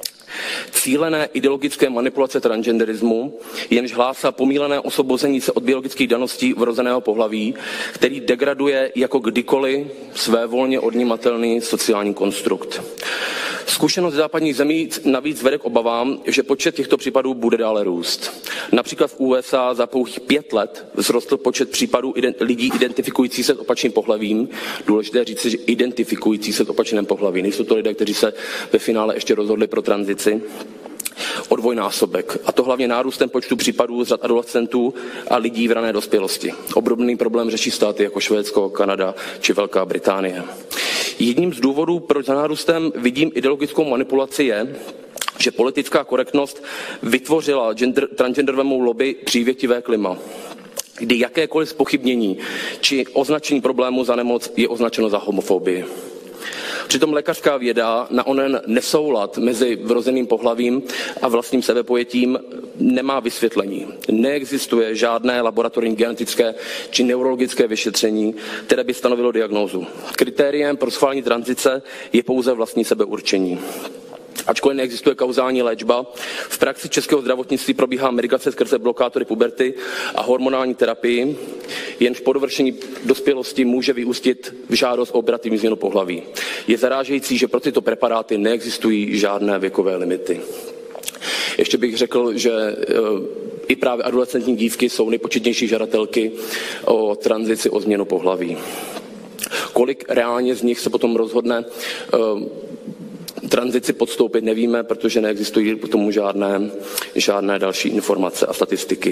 cílené ideologické manipulace transgenderismu, jenž hlásá pomílené osvobození se od biologických daností vrozeného pohlaví, který degraduje jako kdykoliv svévolně odnímatelný sociální konstrukt. Zkušenost západních zemí navíc vede k obavám, že počet těchto případů bude dále růst. Například v U S A za pouhých pět let vzrostl počet případů lidí identifikující se s opačným pohlavím. Důležité říct, že identifikující se s opačným pohlavím. Nejsou to lidé, kteří se ve finále ještě rozhodli pro tranzici. O dvojnásobek. A to hlavně nárůstem počtu případů z řad adolescentů a lidí v rané dospělosti. Obdobný problém řeší státy jako Švédsko, Kanada či Velká Británie. Jedním z důvodů, proč za nárůstem vidím ideologickou manipulaci, je, že politická korektnost vytvořila gender, transgenderovému lobby přívětivé klima, kdy jakékoliv zpochybnění či označení problému za nemoc je označeno za homofobii. Přitom lékařská věda na onen nesoulad mezi vrozeným pohlavím a vlastním sebepojetím nemá vysvětlení. Neexistuje žádné laboratorní genetické či neurologické vyšetření, které by stanovilo diagnózu. Kritériem pro schválení tranzice je pouze vlastní sebeurčení. Ačkoliv neexistuje kauzální léčba, v praxi českého zdravotnictví probíhá medikace skrze blokátory puberty a hormonální terapii, jenž po dovršení dospělosti může vyústit v žádost o operativní změnu pohlaví. Je zarážející, že pro tyto preparáty neexistují žádné věkové limity. Ještě bych řekl, že i právě adolescentní dívky jsou nejpočetnější žadatelky o tranzici, o změnu pohlaví. Kolik reálně z nich se potom rozhodne tranzici podstoupit, nevíme, protože neexistují k tomu žádné, žádné další informace a statistiky.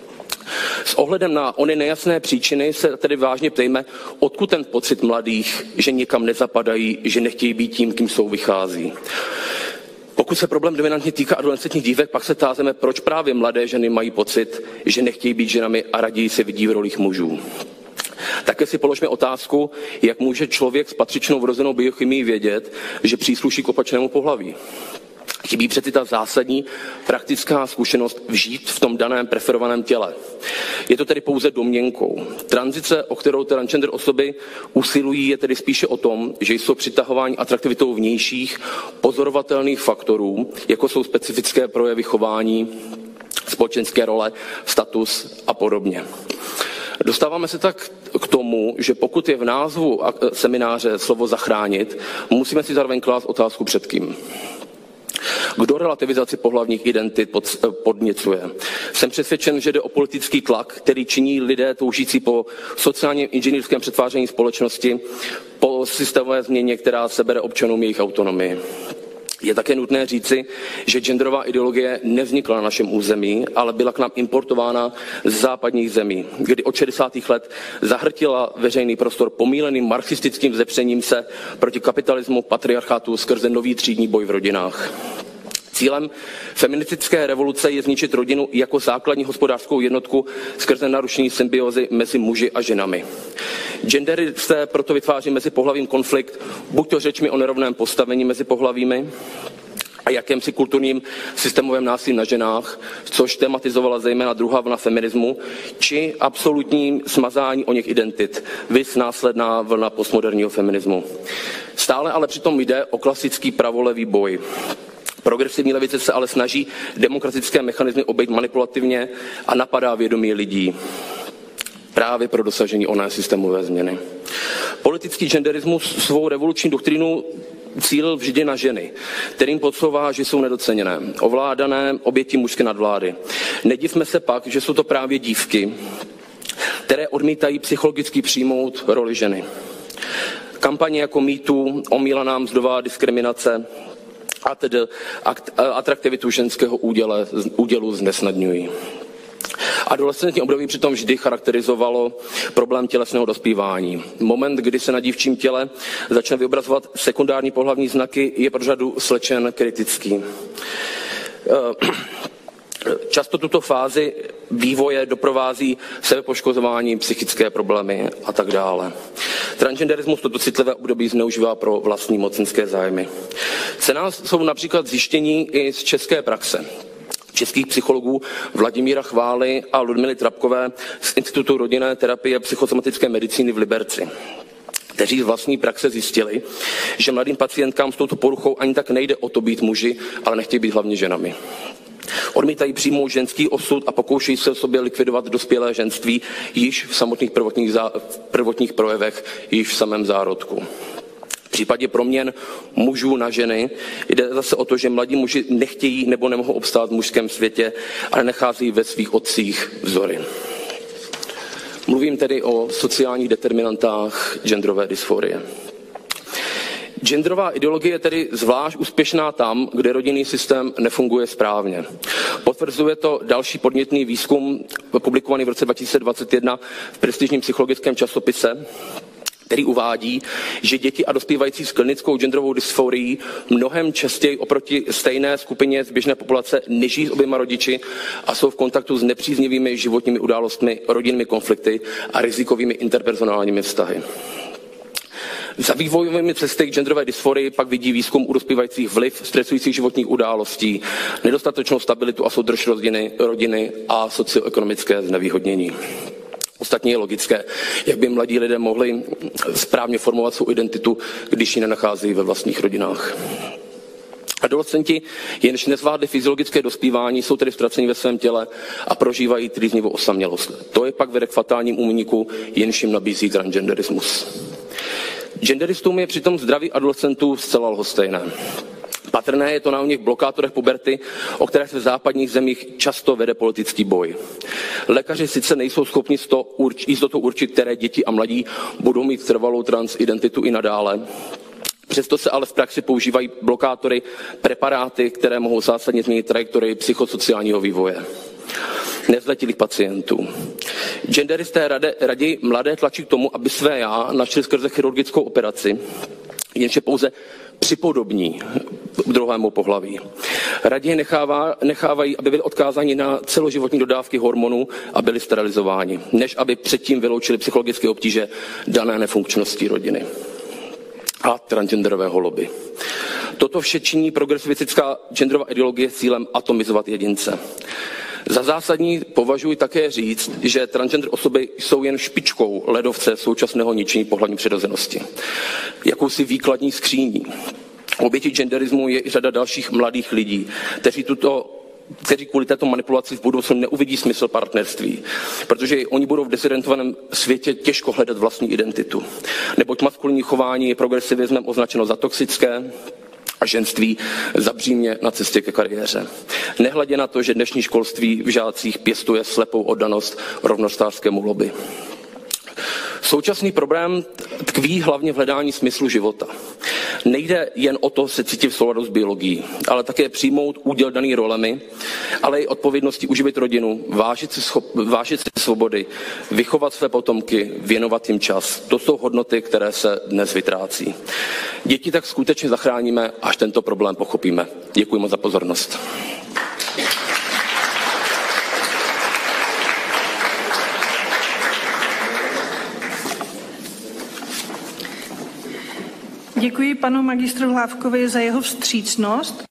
S ohledem na ony nejasné příčiny se tedy vážně ptejme, odkud ten pocit mladých, že nikam nezapadají, že nechtějí být tím, kým jsou, vychází. Pokud se problém dominantně týká adolescentních dívek, pak se tázeme, proč právě mladé ženy mají pocit, že nechtějí být ženami a raději se vidí v rolích mužů. Také si položme otázku, jak může člověk s patřičnou vrozenou biochemií vědět, že přísluší k opačnému pohlaví. Chybí přeci ta zásadní praktická zkušenost vžít v tom daném preferovaném těle. Je to tedy pouze domněnkou. Tranzice, o kterou transgender osoby usilují, je tedy spíše o tom, že jsou přitahováni atraktivitou vnějších pozorovatelných faktorů, jako jsou specifické projevy chování, společenské role, status a podobně. Dostáváme se tak k tomu, že pokud je v názvu semináře slovo zachránit, musíme si zároveň klást otázku před kým. Kdo relativizaci pohlavních identit podněcuje? Jsem přesvědčen, že jde o politický tlak, který činí lidé toužící po sociálním inženýrském přetváření společnosti, po systémové změně, která sebere občanům jejich autonomii. Je také nutné říci, že genderová ideologie nevznikla na našem území, ale byla k nám importována z západních zemí, kdy od šedesátých let zahrtila veřejný prostor pomíleným marxistickým vzepřením se proti kapitalismu, patriarchátu skrze nový třídní boj v rodinách. Cílem feministické revoluce je zničit rodinu jako základní hospodářskou jednotku skrze narušení symbiózy mezi muži a ženami. Genderisté proto vytváří mezi pohlavím konflikt, buď to řečmi o nerovném postavení mezi pohlavími a jakémsi kulturním systémovém násilí na ženách, což tematizovala zejména druhá vlna feminismu, či absolutním smazání o něch identit, viz následná vlna postmoderního feminismu. Stále ale přitom jde o klasický pravolevý boj. Progresivní levice se ale snaží demokratické mechanismy obejít manipulativně a napadá vědomí lidí právě pro dosažení oné systémové změny. Politický genderismus svou revoluční doktrínu cílil vždy na ženy, kterým podsouvá, že jsou nedoceněné, ovládané oběti mužské nadvlády. Nedivme se pak, že jsou to právě dívky, které odmítají psychologicky přijmout roli ženy. Kampaně jako MeToo, omílaná mzdová diskriminace, a tedy atraktivitu ženského úděle, údělu znesnadňují. Adolescentní období přitom vždy charakterizovalo problém tělesného dospívání. Moment, kdy se na dívčím těle začne vyobrazovat sekundární pohlavní znaky, je pro řadu slečen kritický. Často tuto fázi vývoje doprovází sebepoškozování, psychické problémy a tak dále. Transgenderismus toto citlivé období zneužívá pro vlastní mocenské zájmy. Cenná jsou například zjištění i z české praxe českých psychologů Vladimíra Chvály a Ludmily Trapkové z Institutu rodinné terapie a psychosomatické medicíny v Liberci, kteří z vlastní praxe zjistili, že mladým pacientkám s touto poruchou ani tak nejde o to být muži, ale nechtějí být hlavně ženami. Odmítají přijmout ženský osud a pokoušejí se v sobě likvidovat dospělé ženství již v samotných prvotních, zá, v prvotních projevech, již v samém zárodku. V případě proměn mužů na ženy jde zase o to, že mladí muži nechtějí nebo nemohou obstát v mužském světě, ale necházejí ve svých otcích vzory. Mluvím tedy o sociálních determinantách genderové dysforie. Genderová ideologie je tedy zvlášť úspěšná tam, kde rodinný systém nefunguje správně. Potvrzuje to další podnětný výzkum publikovaný v roce dva tisíce dvacet jedna v prestižním psychologickém časopise, který uvádí, že děti a dospívající s klinickou genderovou dysforií mnohem častěji oproti stejné skupině z běžné populace nežijí s oběma rodiči a jsou v kontaktu s nepříznivými životními událostmi, rodinnými konflikty a rizikovými interpersonálními vztahy. Za vývojovými cesty k genderové dysforii pak vidí výzkum u dospívajících vliv stresujících životních událostí, nedostatečnou stabilitu a soudrž rodiny, rodiny a socioekonomické znevýhodnění. Ostatně je logické, jak by mladí lidé mohli správně formovat svou identitu, když ji nenacházejí ve vlastních rodinách. Adolescenti, jenž nezvládli fyziologické dospívání, jsou tedy ztraceni ve svém těle a prožívají trýznivou osamělost. To je pak vede k fatálním úniku, jenž jim nabízí transgenderismus. Genderistům je přitom zdraví adolescentů zcela lhostejné. Patrné je to na oněch blokátorech puberty, o které se v západních zemích často vede politický boj. Lékaři sice nejsou schopni s to urč, jistotou určit, které děti a mladí budou mít trvalou transidentitu i nadále. Přesto se ale v praxi používají blokátory, preparáty, které mohou zásadně změnit trajektorii psychosociálního vývoje nezletilých pacientů. Genderisté rade, raději mladé tlačí k tomu, aby své já našli skrze chirurgickou operaci, jenž je pouze připodobní druhému pohlaví. Raději nechává, nechávají, aby byli odkázáni na celoživotní dodávky hormonů a byli sterilizováni, než aby předtím vyloučili psychologické obtíže dané nefunkčnosti rodiny a transgenderového lobby. Toto vše činí progresivistická genderová ideologie s cílem atomizovat jedince. Za zásadní považuji také říct, že transgender osoby jsou jen špičkou ledovce současného ničení pohlavní přirozenosti. Jakousi výkladní skříní. Oběti genderismu je i řada dalších mladých lidí, kteří tuto kteří kvůli této manipulaci v budoucnu neuvidí smysl partnerství, protože oni budou v desidentovaném světě těžko hledat vlastní identitu. Neboť maskulinní chování je progresivismem označeno za toxické a ženství za břímě na cestě ke kariéře. Nehledě na to, že dnešní školství v žácích pěstuje slepou oddanost rovnostářskému lobby. Současný problém tkví hlavně v hledání smyslu života. Nejde jen o to se cítit v souladu s biologií, ale také přijmout úděl daný rolemi, ale i odpovědnosti uživit rodinu, vážit si, schop, vážit si svobody, vychovat své potomky, věnovat jim čas. To jsou hodnoty, které se dnes vytrácí. Děti tak skutečně zachráníme, až tento problém pochopíme. Děkuji moc za pozornost. Děkuji panu magistru Hlávkovi za jeho vstřícnost.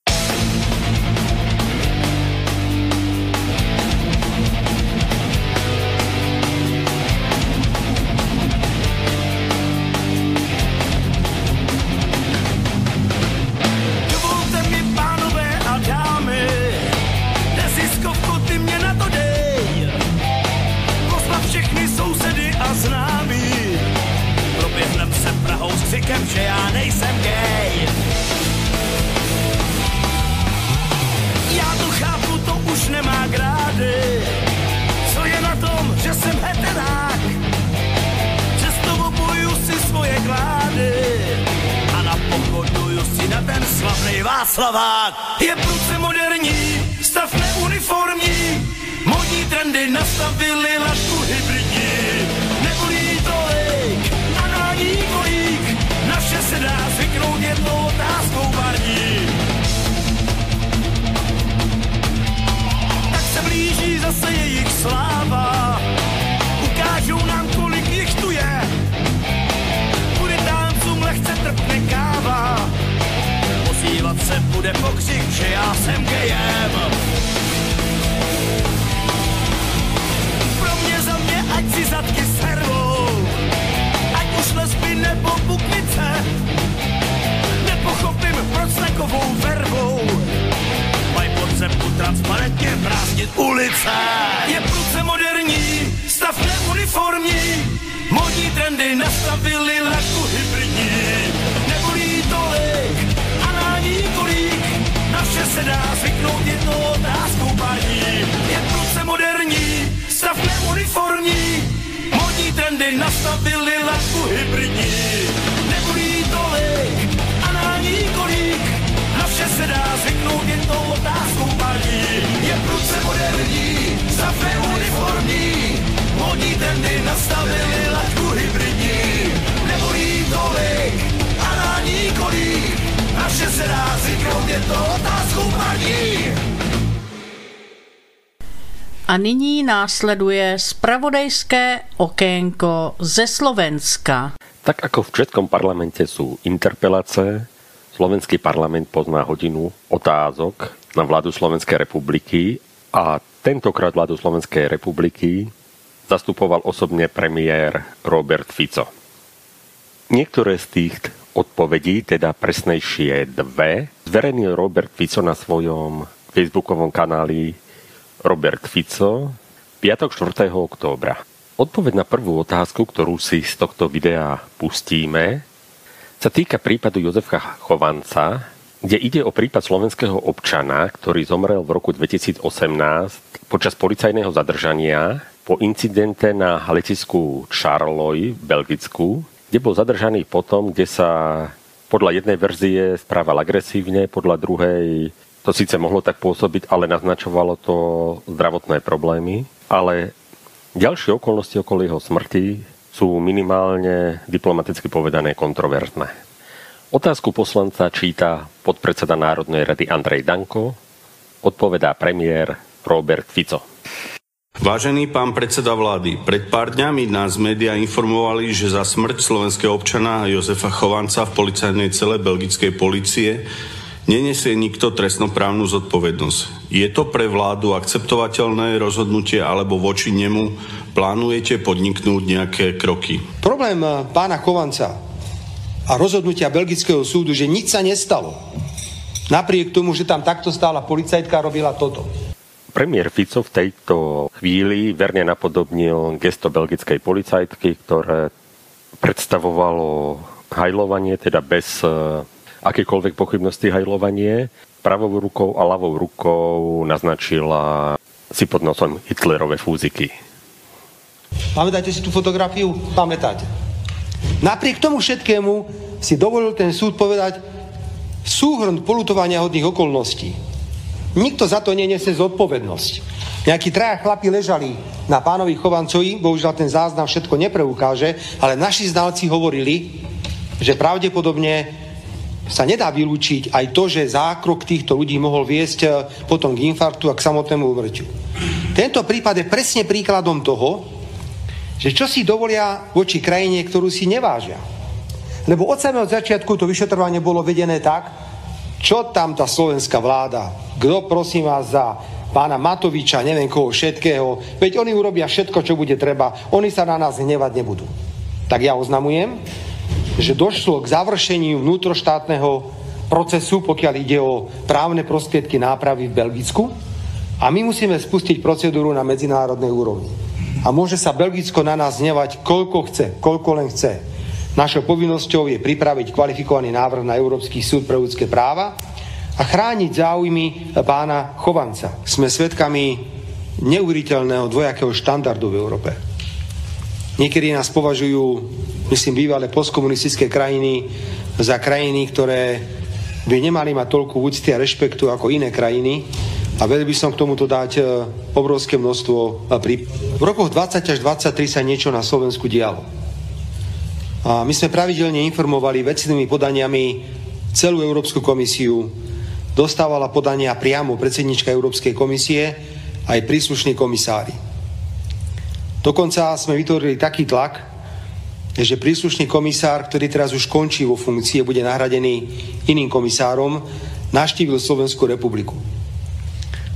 Dovolte mi, pánové a dámy, neziskovko, ty mě na to dej. Poslav všechny sousedy a známí. Proběhnem se Prahou s křikem, že já nejsem gay. Já to chápu, to už nemá grády. Co je na tom, že jsem heterák? Přesto obojuju si svoje klády a napochoduju si na ten slavný Václavák. Je prudce moderní, stav neuniformní, modní trendy nastavili lašku hybridní. Nebolí tolik, anální kolík, naše se dá zvyknout jednou otázkou barní. jsem gejem. Pro mě za mě, ať si zadky servou, ať už lesby nebo buknice, nepochopím, proč s takovou vervou mají potřebu transparentně brázdit ulice. Je prudce moderní, stav neuniformní, modní trendy nastavili laku hybridní. Nebolí tolik, anální kolík, na vše se dá zvyknout jednou otázkou paní. Je prudce moderní, stav neuniformní, modní trendy nastavili laku hybridní. Nebolí tolik, anální kolík, na vše se dá zvyknout jednou otázkou paní. Je prudce moderní, stav neuniformní, modní trendy nastavili laťku hybridní. Nebolí tolik, anální kolík, na vše se dá zvyknout, je to otázkou paní. A nyní následuje spravodajské okénko ze Slovenska. Tak ako v českom parlamente sú interpelace, slovenský parlament pozná hodinu otázok na vládu Slovenskej republiky a tentokrát vládu Slovenskej republiky zastupoval osobne premiér Robert Fico. Niektoré z tých odpovedí, teda presnejšie dve, zverejnil Robert Fico na svojom facebookovom kanáli Robert Fico piatok štvrtého októbra. Odpoveď na prvú otázku, ktorú si z tohto videa pustíme, sa týka prípadu Jozefa Chovanca, kde ide o prípad slovenského občana, ktorý zomrel v roku dvetisícosemnásť počas policajného zadržania po incidente na letisku Charleroi v Belgicku, kde bol zadržaný potom, kde sa podľa jednej verzie správal agresívne, podľa druhej to síce mohlo tak pôsobiť, ale naznačovalo to zdravotné problémy. Ale ďalšie okolnosti okolo jeho smrti sú minimálne diplomaticky povedané kontroverzné. Otázku poslanca číta podpredseda Národnej rady Andrej Danko, odpovedá premiér Robert Fico. Vážený pán predseda vlády, pred pár dňami nás médiá informovali, že za smrť slovenského občana Jozefa Chovanca v policajnej cele belgickej polície nenesie nikto trestnoprávnu zodpovednosť. Je to pre vládu akceptovateľné rozhodnutie alebo voči nemu plánujete podniknúť nejaké kroky? Problém pána Chovanca a rozhodnutia belgického súdu, že nič sa nestalo. Napriek tomu, že tam takto stála policajtka, robila toto. Premiér Fico v tejto chvíli verne napodobnil gesto belgickej policajtky, ktoré predstavovalo hajlovanie, teda bez akékoľvek pochybnosti hajlovanie. Pravou rukou a ľavou rukou naznačila si pod nosom Hitlerové fúziky. Pamätáte si tú fotografiu? Pamätáte. Napriek tomu všetkému si dovolil ten súd povedať súhrn poľutovania hodných okolností. Nikto za to neniesie zodpovednosť. Nejakí traja chlapi ležali na pánovi Chovancovi, bohužiaľ ten záznam všetko nepreukáže, ale naši znalci hovorili, že pravdepodobne sa nedá vylúčiť aj to, že zákrok týchto ľudí mohol viesť potom k infarktu a k samotnému úmrtiu. Tento prípad je presne príkladom toho, že čo si dovolia voči krajine, ktorú si nevážia. Lebo od samého začiatku to vyšetrovanie bolo vedené tak, čo tam tá slovenská vláda, kto prosím vás za pána Matoviča, neviem koho všetkého, veď oni urobia všetko, čo bude treba, oni sa na nás hnevať nebudú. Tak ja oznamujem, že došlo k završeniu vnútroštátneho procesu, pokiaľ ide o právne prostriedky nápravy v Belgicku a my musíme spustiť procedúru na medzinárodnej úrovni. A môže sa Belgicko na nás hnevať koľko chce, koľko len chce. Našou povinnosťou je pripraviť kvalifikovaný návrh na Európsky súd pre ľudské práva a chrániť záujmy pána Chovanca. Sme svedkami neuveriteľného dvojakého štandardu v Európe. Niekedy nás považujú, myslím, bývalé postkomunistické krajiny za krajiny, ktoré by nemali mať toľko úcty a rešpektu ako iné krajiny. A vedel by som k tomuto dať obrovské množstvo prípadov. V rokoch dvadsať až dvadsaťtri sa niečo na Slovensku dialo. A my sme pravidelne informovali vecnými podaniami celú Európsku komisiu. Dostávala podania priamo predsednička Európskej komisie aj príslušní komisári. Dokonca sme vytvorili taký tlak, že príslušný komisár, ktorý teraz už končí vo funkcii, bude nahradený iným komisárom, navštívil Slovenskú republiku.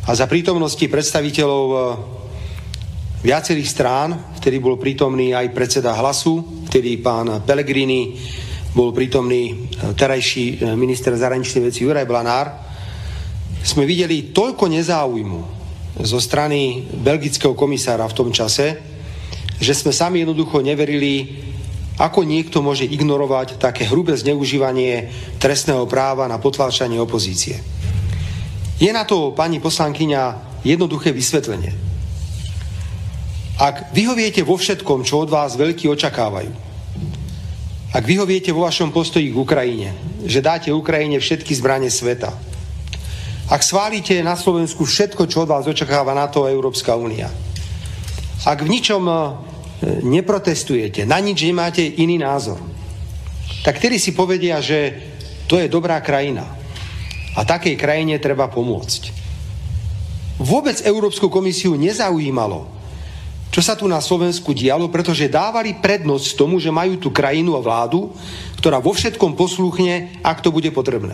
a za prítomnosti predstaviteľov viacerých strán, vtedy bol prítomný aj predseda Hlasu, vtedy pán Pellegrini, bol prítomný terajší minister zahraničných vecí Juraj Blanár, sme videli toľko nezáujmu zo strany belgického komisára v tom čase, že sme sami jednoducho neverili, ako niekto môže ignorovať také hrubé zneužívanie trestného práva na potláčanie opozície. Je na to, pani poslankyňa, jednoduché vysvetlenie. Ak vyhoviete vo všetkom, čo od vás veľkí očakávajú, ak vyhoviete vo vašom postoji k Ukrajine, že dáte Ukrajine všetky zbrane sveta, ak schválite na Slovensku všetko, čo od vás očakáva NATO a Európska únia, ak v ničom neprotestujete, na nič nemáte iný názor, tak tedy si povedia, že to je dobrá krajina a takej krajine treba pomôcť. Vôbec Európsku komisiu nezaujímalo, čo sa tu na Slovensku dialo, pretože dávali prednosť tomu, že majú tú krajinu a vládu, ktorá vo všetkom poslúchne, ak to bude potrebné.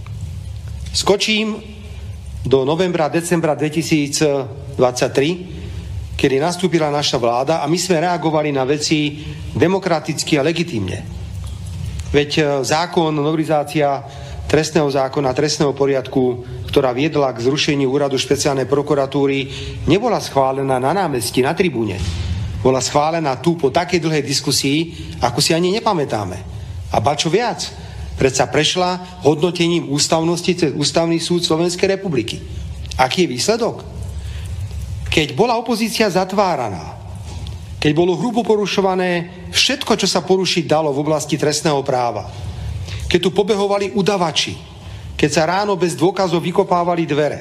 Skočím do novembra, decembra dvetisícdvadsaťtri, kedy nastúpila naša vláda a my sme reagovali na veci demokraticky a legitímne. Veď zákon, novelizácia trestného zákona, trestného poriadku, ktorá viedla k zrušeniu úradu špeciálnej prokuratúry, nebola schválená na námestí, na tribúne. Bola schválená tu po takej dlhej diskusii, ako si ani nepamätáme. A ba čo viac, predsa prešla hodnotením ústavnosti cez Ústavný súd Slovenskej republiky. Aký je výsledok? Keď bola opozícia zatváraná, keď bolo hrubo porušované všetko, čo sa porušiť dalo v oblasti trestného práva, keď tu pobehovali udavači, keď sa ráno bez dôkazov vykopávali dvere.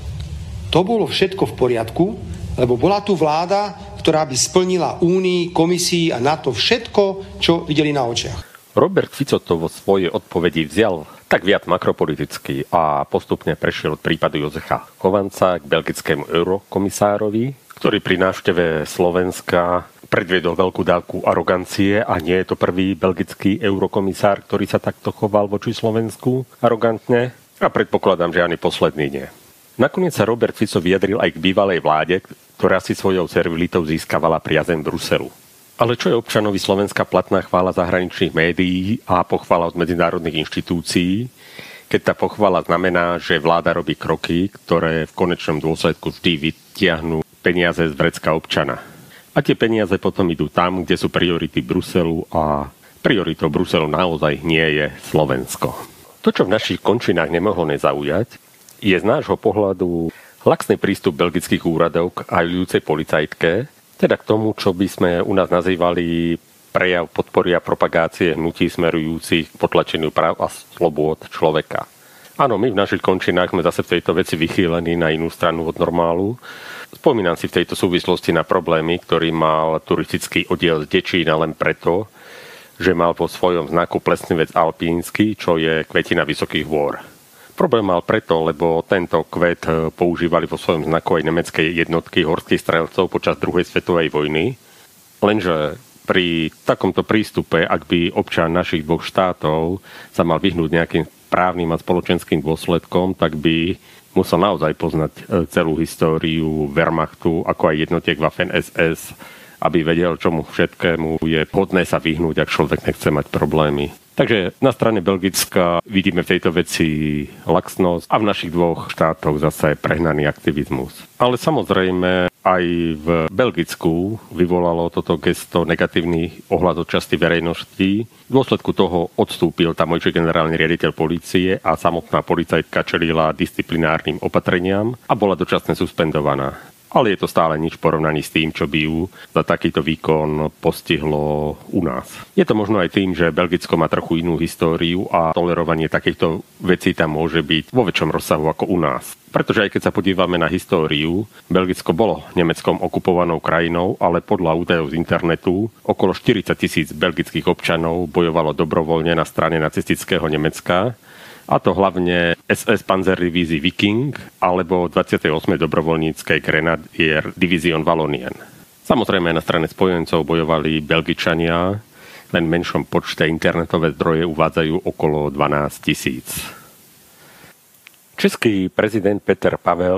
To bolo všetko v poriadku, lebo bola tu vláda, ktorá by splnila Únii, Komisii a NATO všetko, čo videli na očiach. Robert Fico to vo svojej odpovedi vzal tak viac makropoliticky a postupne prešiel od prípadu Jozefa Chovanca k belgickému eurokomisárovi, ktorý pri návšteve Slovenska predviedol veľkú dávku arogancie a nie je to prvý belgický eurokomisár, ktorý sa takto choval voči Slovensku arogantne a predpokladám, že ani posledný nie. Nakoniec sa Robert Fico vyjadril aj k bývalej vláde, ktorá si svojou servilitou získavala priazeň Bruselu. Ale čo je občanovi Slovenska platná chvála zahraničných médií a pochvála od medzinárodných inštitúcií, keď tá pochvála znamená, že vláda robí kroky, ktoré v konečnom dôsledku vždy vytiahnu peniaze z vrecka občana. A tie peniaze potom idú tam, kde sú priority Bruselu a prioritou Bruselu naozaj nie je Slovensko. To, čo v našich končinách nemohlo nezaujať, je z nášho pohľadu laxný prístup belgických úradov k ajujúcej policajtke, teda k tomu, čo by sme u nás nazývali prejav podpory a propagácie hnutí smerujúcich k potlačeniu práv a slobôd človeka. Áno, my v našich končinách sme zase v tejto veci vychýlení na inú stranu od normálu. Spomínam si v tejto súvislosti na problémy, ktorý mal turistický oddiel z Dečína len preto, že mal vo svojom znaku plesnivec alpínsky, čo je kvetina vysokých hôr. Problém mal preto, lebo tento kvet používali vo svojom znaku aj nemecké jednotky horských strelcov počas druhej svetovej vojny. Lenže pri takomto prístupe, ak by občan našich dvoch štátov sa mal vyhnúť nejakým právnym a spoločenským dôsledkom, tak by musel naozaj poznať celú históriu Wehrmachtu, ako aj jednotiek Waffen es es, aby vedel, čomu všetkému je vhodné sa vyhnúť, ak človek nechce mať problémy. Takže na strane Belgicka vidíme v tejto veci laxnosť a v našich dvoch štátoch zase prehnaný aktivizmus. Ale samozrejme aj v Belgicku vyvolalo toto gesto negatívny ohľad od časti verejnosti. V dôsledku toho odstúpil tamojší generálny riaditeľ polície a samotná policajtka čelila disciplinárnym opatreniam a bola dočasne suspendovaná. Ale je to stále nič v porovnaní s tým, čo by ju za takýto výkon postihlo u nás. Je to možno aj tým, že Belgicko má trochu inú históriu a tolerovanie takýchto vecí tam môže byť vo väčšom rozsahu ako u nás. Pretože aj keď sa podívame na históriu, Belgicko bolo Nemeckom okupovanou krajinou, ale podľa údajov z internetu okolo štyridsať tisíc belgických občanov bojovalo dobrovoľne na strane nacistického Nemecka, a to hlavne es es Panzerdivízii Viking alebo dvadsiatej ôsmej dobrovoľníckej Grenadier Division Wallonien. Samozrejme na strane spojencov bojovali Belgičania, len v menšom počte internetové zdroje uvádzajú okolo dvanásť tisíc. Český prezident Petr Pavel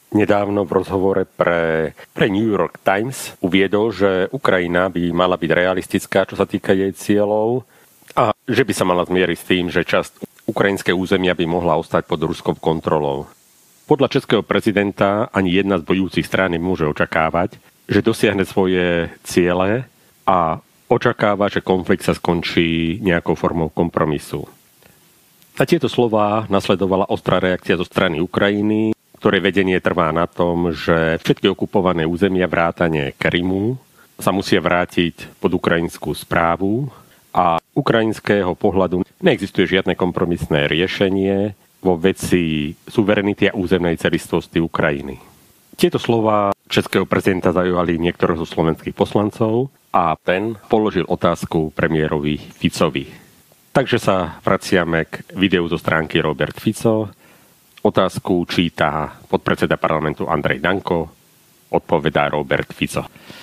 nedávno v rozhovore pre, pre New York Times uviedol, že Ukrajina by mala byť realistická, čo sa týka jej cieľov a že by sa mala zmieriť s tým, že časť ukrajinského územia by mohla ostať pod ruskou kontrolou. Podľa českého prezidenta ani jedna z bojujúcich strán nemôže očakávať, že dosiahne svoje ciele a očakáva, že konflikt sa skončí nejakou formou kompromisu. Na tieto slová nasledovala ostrá reakcia zo strany Ukrajiny, ktoré vedenie trvá na tom, že všetky okupované územia vrátane Krymu sa musia vrátiť pod ukrajinskú správu a ukrajinského pohľadu neexistuje žiadne kompromisné riešenie vo veci suverenity a územnej celistvosti Ukrajiny. Tieto slová českého prezidenta zaujali niektorých zo slovenských poslancov a ten položil otázku premiérovi Ficovi. Takže sa vraciame k videu zo stránky Robert Fico. Otázku číta podpredseda parlamentu Andrej Danko, odpovedá Robert Fico.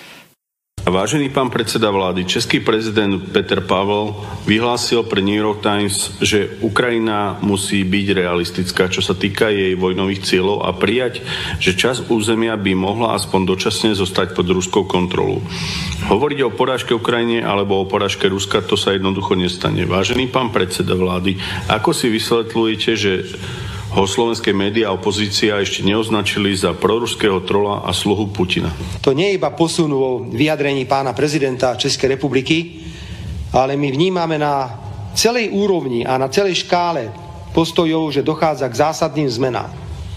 Vážený pán predseda vlády, český prezident Petr Pavel vyhlásil pre New York Times, že Ukrajina musí byť realistická, čo sa týka jej vojnových cieľov a prijať, že časť územia by mohla aspoň dočasne zostať pod ruskou kontrolou. Hovoriť o porážke Ukrajine alebo o porážke Ruska, to sa jednoducho nestane. Vážený pán predseda vlády, ako si vysvetľujete, že ho slovenské médiá a opozícia ešte neoznačili za proruského trola a sluhu Putina? To nie je iba posun vo vyjadrení pána prezidenta Českej republiky, ale my vnímame na celej úrovni a na celej škále postojov, že dochádza k zásadným zmenám.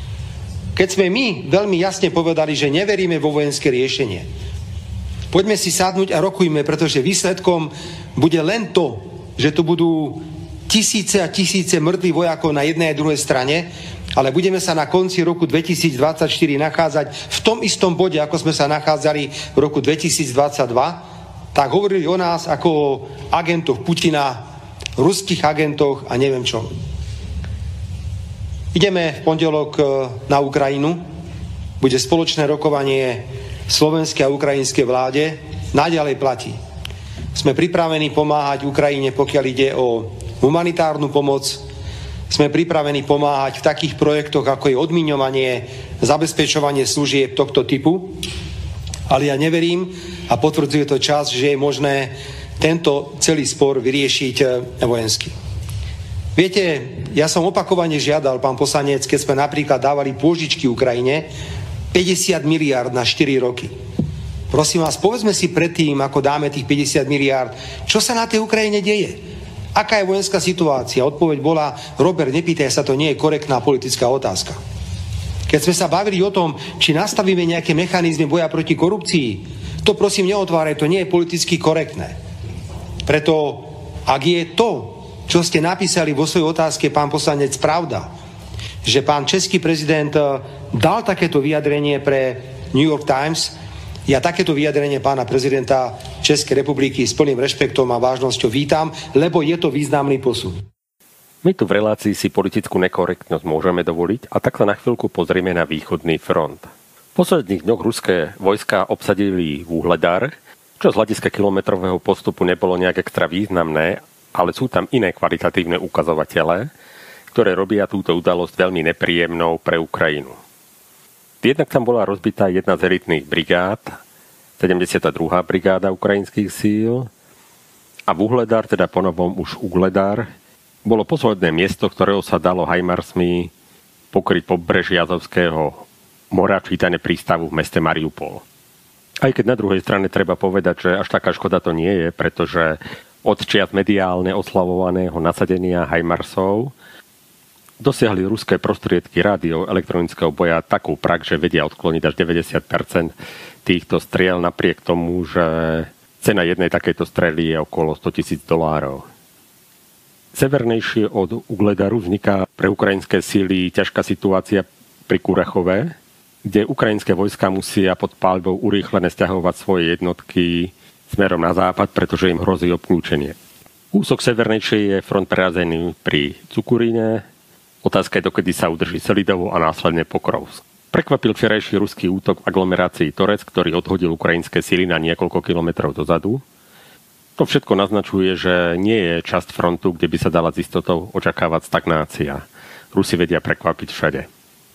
Keď sme my veľmi jasne povedali, že neveríme vo vojenské riešenie, poďme si sadnúť a rokujme, pretože výsledkom bude len to, že tu budú tisíce a tisíce mŕtvych vojakov na jednej a druhej strane, ale budeme sa na konci roku dvetisícdvadsaťštyri nachádzať v tom istom bode, ako sme sa nachádzali v roku dvetisícdvadsaťdva, tak hovorili o nás ako o agentoch Putina, ruských agentoch a neviem čo. Ideme v pondelok na Ukrajinu, bude spoločné rokovanie slovenskej a ukrajinskej vláde, naďalej platí. Sme pripravení pomáhať Ukrajine, pokiaľ ide o humanitárnu pomoc. Sme pripravení pomáhať v takých projektoch, ako je odmiňovanie, zabezpečovanie služieb tohto typu. Ale ja neverím a potvrdzuje to čas, že je možné tento celý spor vyriešiť vojensky. Viete, ja som opakovane žiadal, pán poslanec, keď sme napríklad dávali pôžičky Ukrajine, päťdesiat miliárd na štyri roky. Prosím vás, povedzme si predtým, ako dáme tých päťdesiat miliárd, čo sa na tej Ukrajine deje. Aká je vojenská situácia? Odpoveď bola, Robert, nepýtaj sa, to nie je korektná politická otázka. Keď sme sa bavili o tom, či nastavíme nejaké mechanizmy boja proti korupcii, to prosím neotváraj, to nie je politicky korektné. Preto, ak je to, čo ste napísali vo svojej otázke, pán poslanec, pravda, že pán český prezident dal takéto vyjadrenie pre New York Times, ja takéto vyjadrenie pána prezidenta Českej republiky s plným rešpektom a vážnosťou vítam, lebo je to významný posun. My tu v relácii si politickú nekorektnosť môžeme dovoliť a tak sa na chvíľku pozrieme na východný front. V posledných dňoch ruské vojská obsadili Vuhledar, čo z hľadiska kilometrového postupu nebolo nejak extra významné, ale sú tam iné kvalitatívne ukazovatele, ktoré robia túto udalosť veľmi nepríjemnou pre Ukrajinu. Jednak tam bola rozbitá jedna z elitných brigád, sedemdesiata druhá brigáda ukrajinských síl a Vuhledar, teda ponovom už Ugledar, bolo posledné miesto, ktorého sa dalo hajmarsmi pokryť pobrežie Azovského mora, čítane prístavu v meste Mariupol. Aj keď na druhej strane treba povedať, že až taká škoda to nie je, pretože od čias mediálne oslavovaného nasadenia hajmarsov dosiahli ruské prostriedky rádio elektronického boja takú prax, že vedia odkloniť až deväťdesiat percent týchto striel, napriek tomu, že cena jednej takejto strely je okolo stotisíc dolárov. Severnejšie od Ugledaru vzniká pre ukrajinské síly ťažká situácia pri Kurachove, kde ukrajinské vojska musia pod paľbou urýchlené sťahovať svoje jednotky smerom na západ, pretože im hrozí obklúčenie. Kúsok severnejšie je front prerazený pri Cukuríne. Otázka je, dokedy sa udrží Selidovo a následne Pokrovsk. Prekvapil včerajší ruský útok v aglomerácii Torec, ktorý odhodil ukrajinské síly na niekoľko kilometrov dozadu. To všetko naznačuje, že nie je časť frontu, kde by sa dala s istotou očakávať stagnácia. Rusi vedia prekvapiť všade.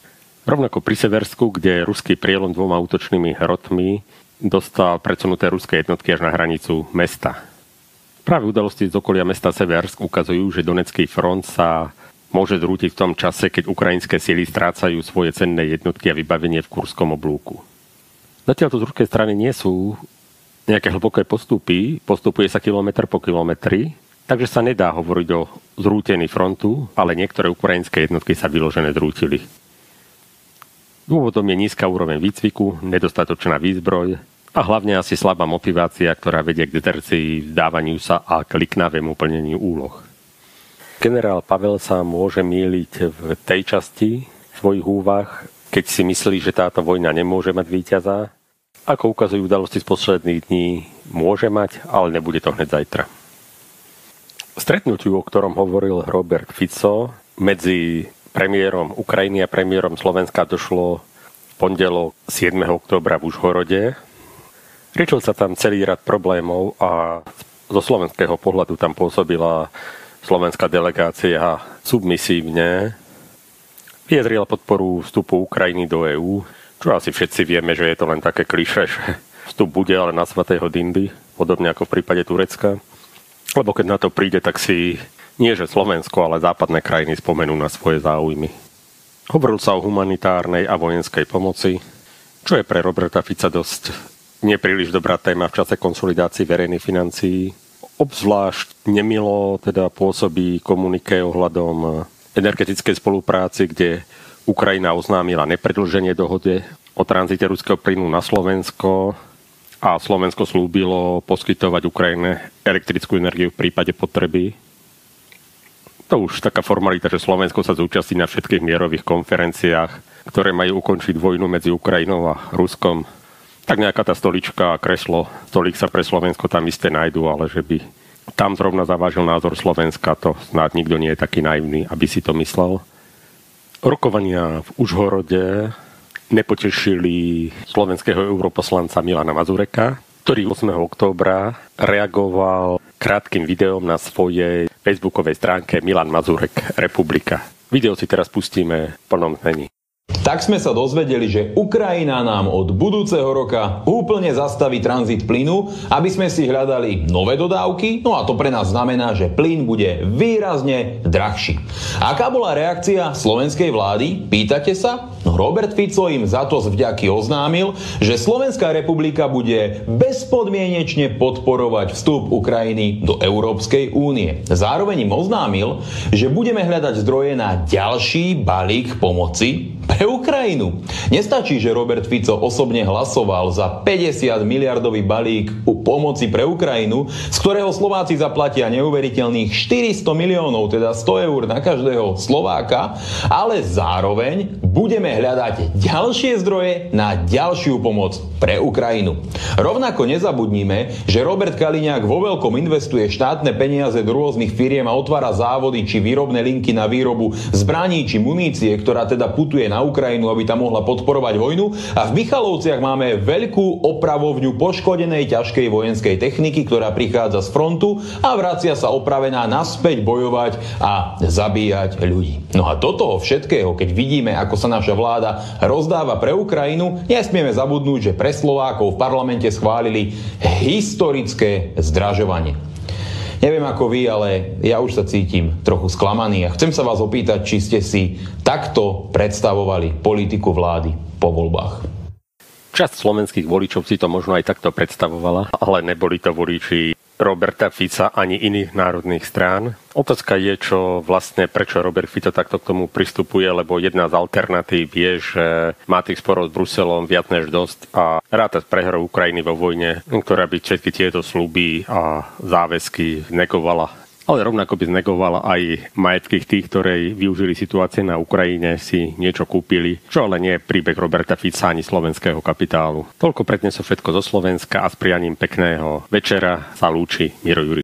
Rovnako pri Seversku, kde ruský prielom dvoma útočnými hrotmi dostal predsunuté ruské jednotky až na hranicu mesta. Práve udalosti z okolia mesta Seversk ukazujú, že Donecký front sa môže zrútiť v tom čase, keď ukrajinské sily strácajú svoje cenné jednotky a vybavenie v Kurskom oblúku. Zatiaľ to z ruskej strany nie sú nejaké hlboké postupy, postupuje sa kilometr po kilometri, takže sa nedá hovoriť o zrútení frontu, ale niektoré ukrajinské jednotky sa vyložené zrútili. Dôvodom je nízka úroveň výcviku, nedostatočná výzbroj a hlavne asi slabá motivácia, ktorá vedie k dezercii, vzdávaniu sa a k liknavému plneniu úloh. Generál Pavel sa môže mýliť v tej časti svojich úvah, keď si myslí, že táto vojna nemôže mať víťaza. Ako ukazujú udalosti z posledných dní, môže mať, ale nebude to hneď zajtra. Stretnutiu, o ktorom hovoril Robert Fico, medzi premiérom Ukrajiny a premiérom Slovenska došlo v pondelok siedmeho októbra v Užhorode. Riešil sa tam celý rad problémov a zo slovenského pohľadu tam pôsobila slovenská delegácia submisívne. Vyjadrila podporu vstupu Ukrajiny do EÚ, čo asi všetci vieme, že je to len také klišé, že vstup bude, ale na svatého Dindy, podobne ako v prípade Turecka. Lebo keď na to príde, tak si nie že Slovensko, ale západné krajiny spomenú na svoje záujmy. Hovoril sa o humanitárnej a vojenskej pomoci, čo je pre Roberta Fica dosť nepríliš dobrá téma v čase konsolidácií verejných financií. Obzvlášť nemilo teda pôsobí komuniké ohľadom energetickej spolupráci, kde Ukrajina oznámila nepredĺženie dohode o tranzite ruského plynu na Slovensko a Slovensko slúbilo poskytovať Ukrajine elektrickú energiu v prípade potreby. To už taká formalita, že Slovensko sa zúčastní na všetkých mierových konferenciách, ktoré majú ukončiť vojnu medzi Ukrajinou a Ruskom. Tak nejaká tá stolička a kreslo, stolík sa pre Slovensko tam isté nájdu, ale že by tam zrovna zavážil názor Slovenska, to snáď nikto nie je taký naivný, aby si to myslel. Rokovania v Užhorode nepotešili slovenského europoslanca Milana Mazureka, ktorý ôsmeho októbra reagoval krátkym videom na svojej facebookovej stránke Milan Mazurek Republika. Video si teraz pustíme v plnom znení. Tak sme sa dozvedeli, že Ukrajina nám od budúceho roka úplne zastaví tranzit plynu, aby sme si hľadali nové dodávky, no a to pre nás znamená, že plyn bude výrazne drahší. Aká bola reakcia slovenskej vlády? Pýtate sa? No Robert Fico im za to z vďaky oznámil, že Slovenská republika bude bezpodmienečne podporovať vstup Ukrajiny do Európskej únie. Zároveň im oznámil, že budeme hľadať zdroje na ďalší balík pomoci pre Ukrajinu. Nestačí, že Robert Fico osobne hlasoval za päťdesiat miliardový balík pomoci pre Ukrajinu, z ktorého Slováci zaplatia neuveriteľných štyristo miliónov, teda sto eur na každého Slováka, ale zároveň budeme hľadať ďalšie zdroje na ďalšiu pomoc pre Ukrajinu. Rovnako nezabudnime, že Robert Kaliňák vo veľkom investuje štátne peniaze do rôznych firiem a otvára závody či výrobné linky na výrobu zbraní či munície, ktorá teda putuje na Ukrajinu, aby tam mohla podporovať vojnu. A v Michalovciach máme veľkú opravovňu poškodenej ťažkej vojenskej techniky, ktorá prichádza z frontu a vracia sa opravená naspäť bojovať a zabíjať ľudí. No a do toho všetkého, keď vidíme, ako sa naša vláda rozdáva pre Ukrajinu, nesmieme zabudnúť, že pre Slovákov v parlamente schválili historické zdražovanie. Neviem ako vy, ale ja už sa cítim trochu sklamaný a chcem sa vás opýtať, či ste si takto predstavovali politiku vlády po voľbách. Časť slovenských voličov si to možno aj takto predstavovala, ale neboli to voliči Roberta Fica ani iných národných strán. Otázka je, čo vlastne, prečo Robert Fico takto k tomu pristupuje, lebo jedna z alternatív je, že má tých sporov s Bruselom viac než dosť a ráta s prehrou Ukrajiny vo vojne, ktorá by všetky tieto sľuby a záväzky negovala. Ale rovnako by znegovala aj majetky tých, ktorí využili situácie na Ukrajine, si niečo kúpili, čo ale nie je príbeh Roberta Fica ani slovenského kapitálu. Toľko predneso všetko zo Slovenska a s prianím pekného večera sa lúči Miro Juriš.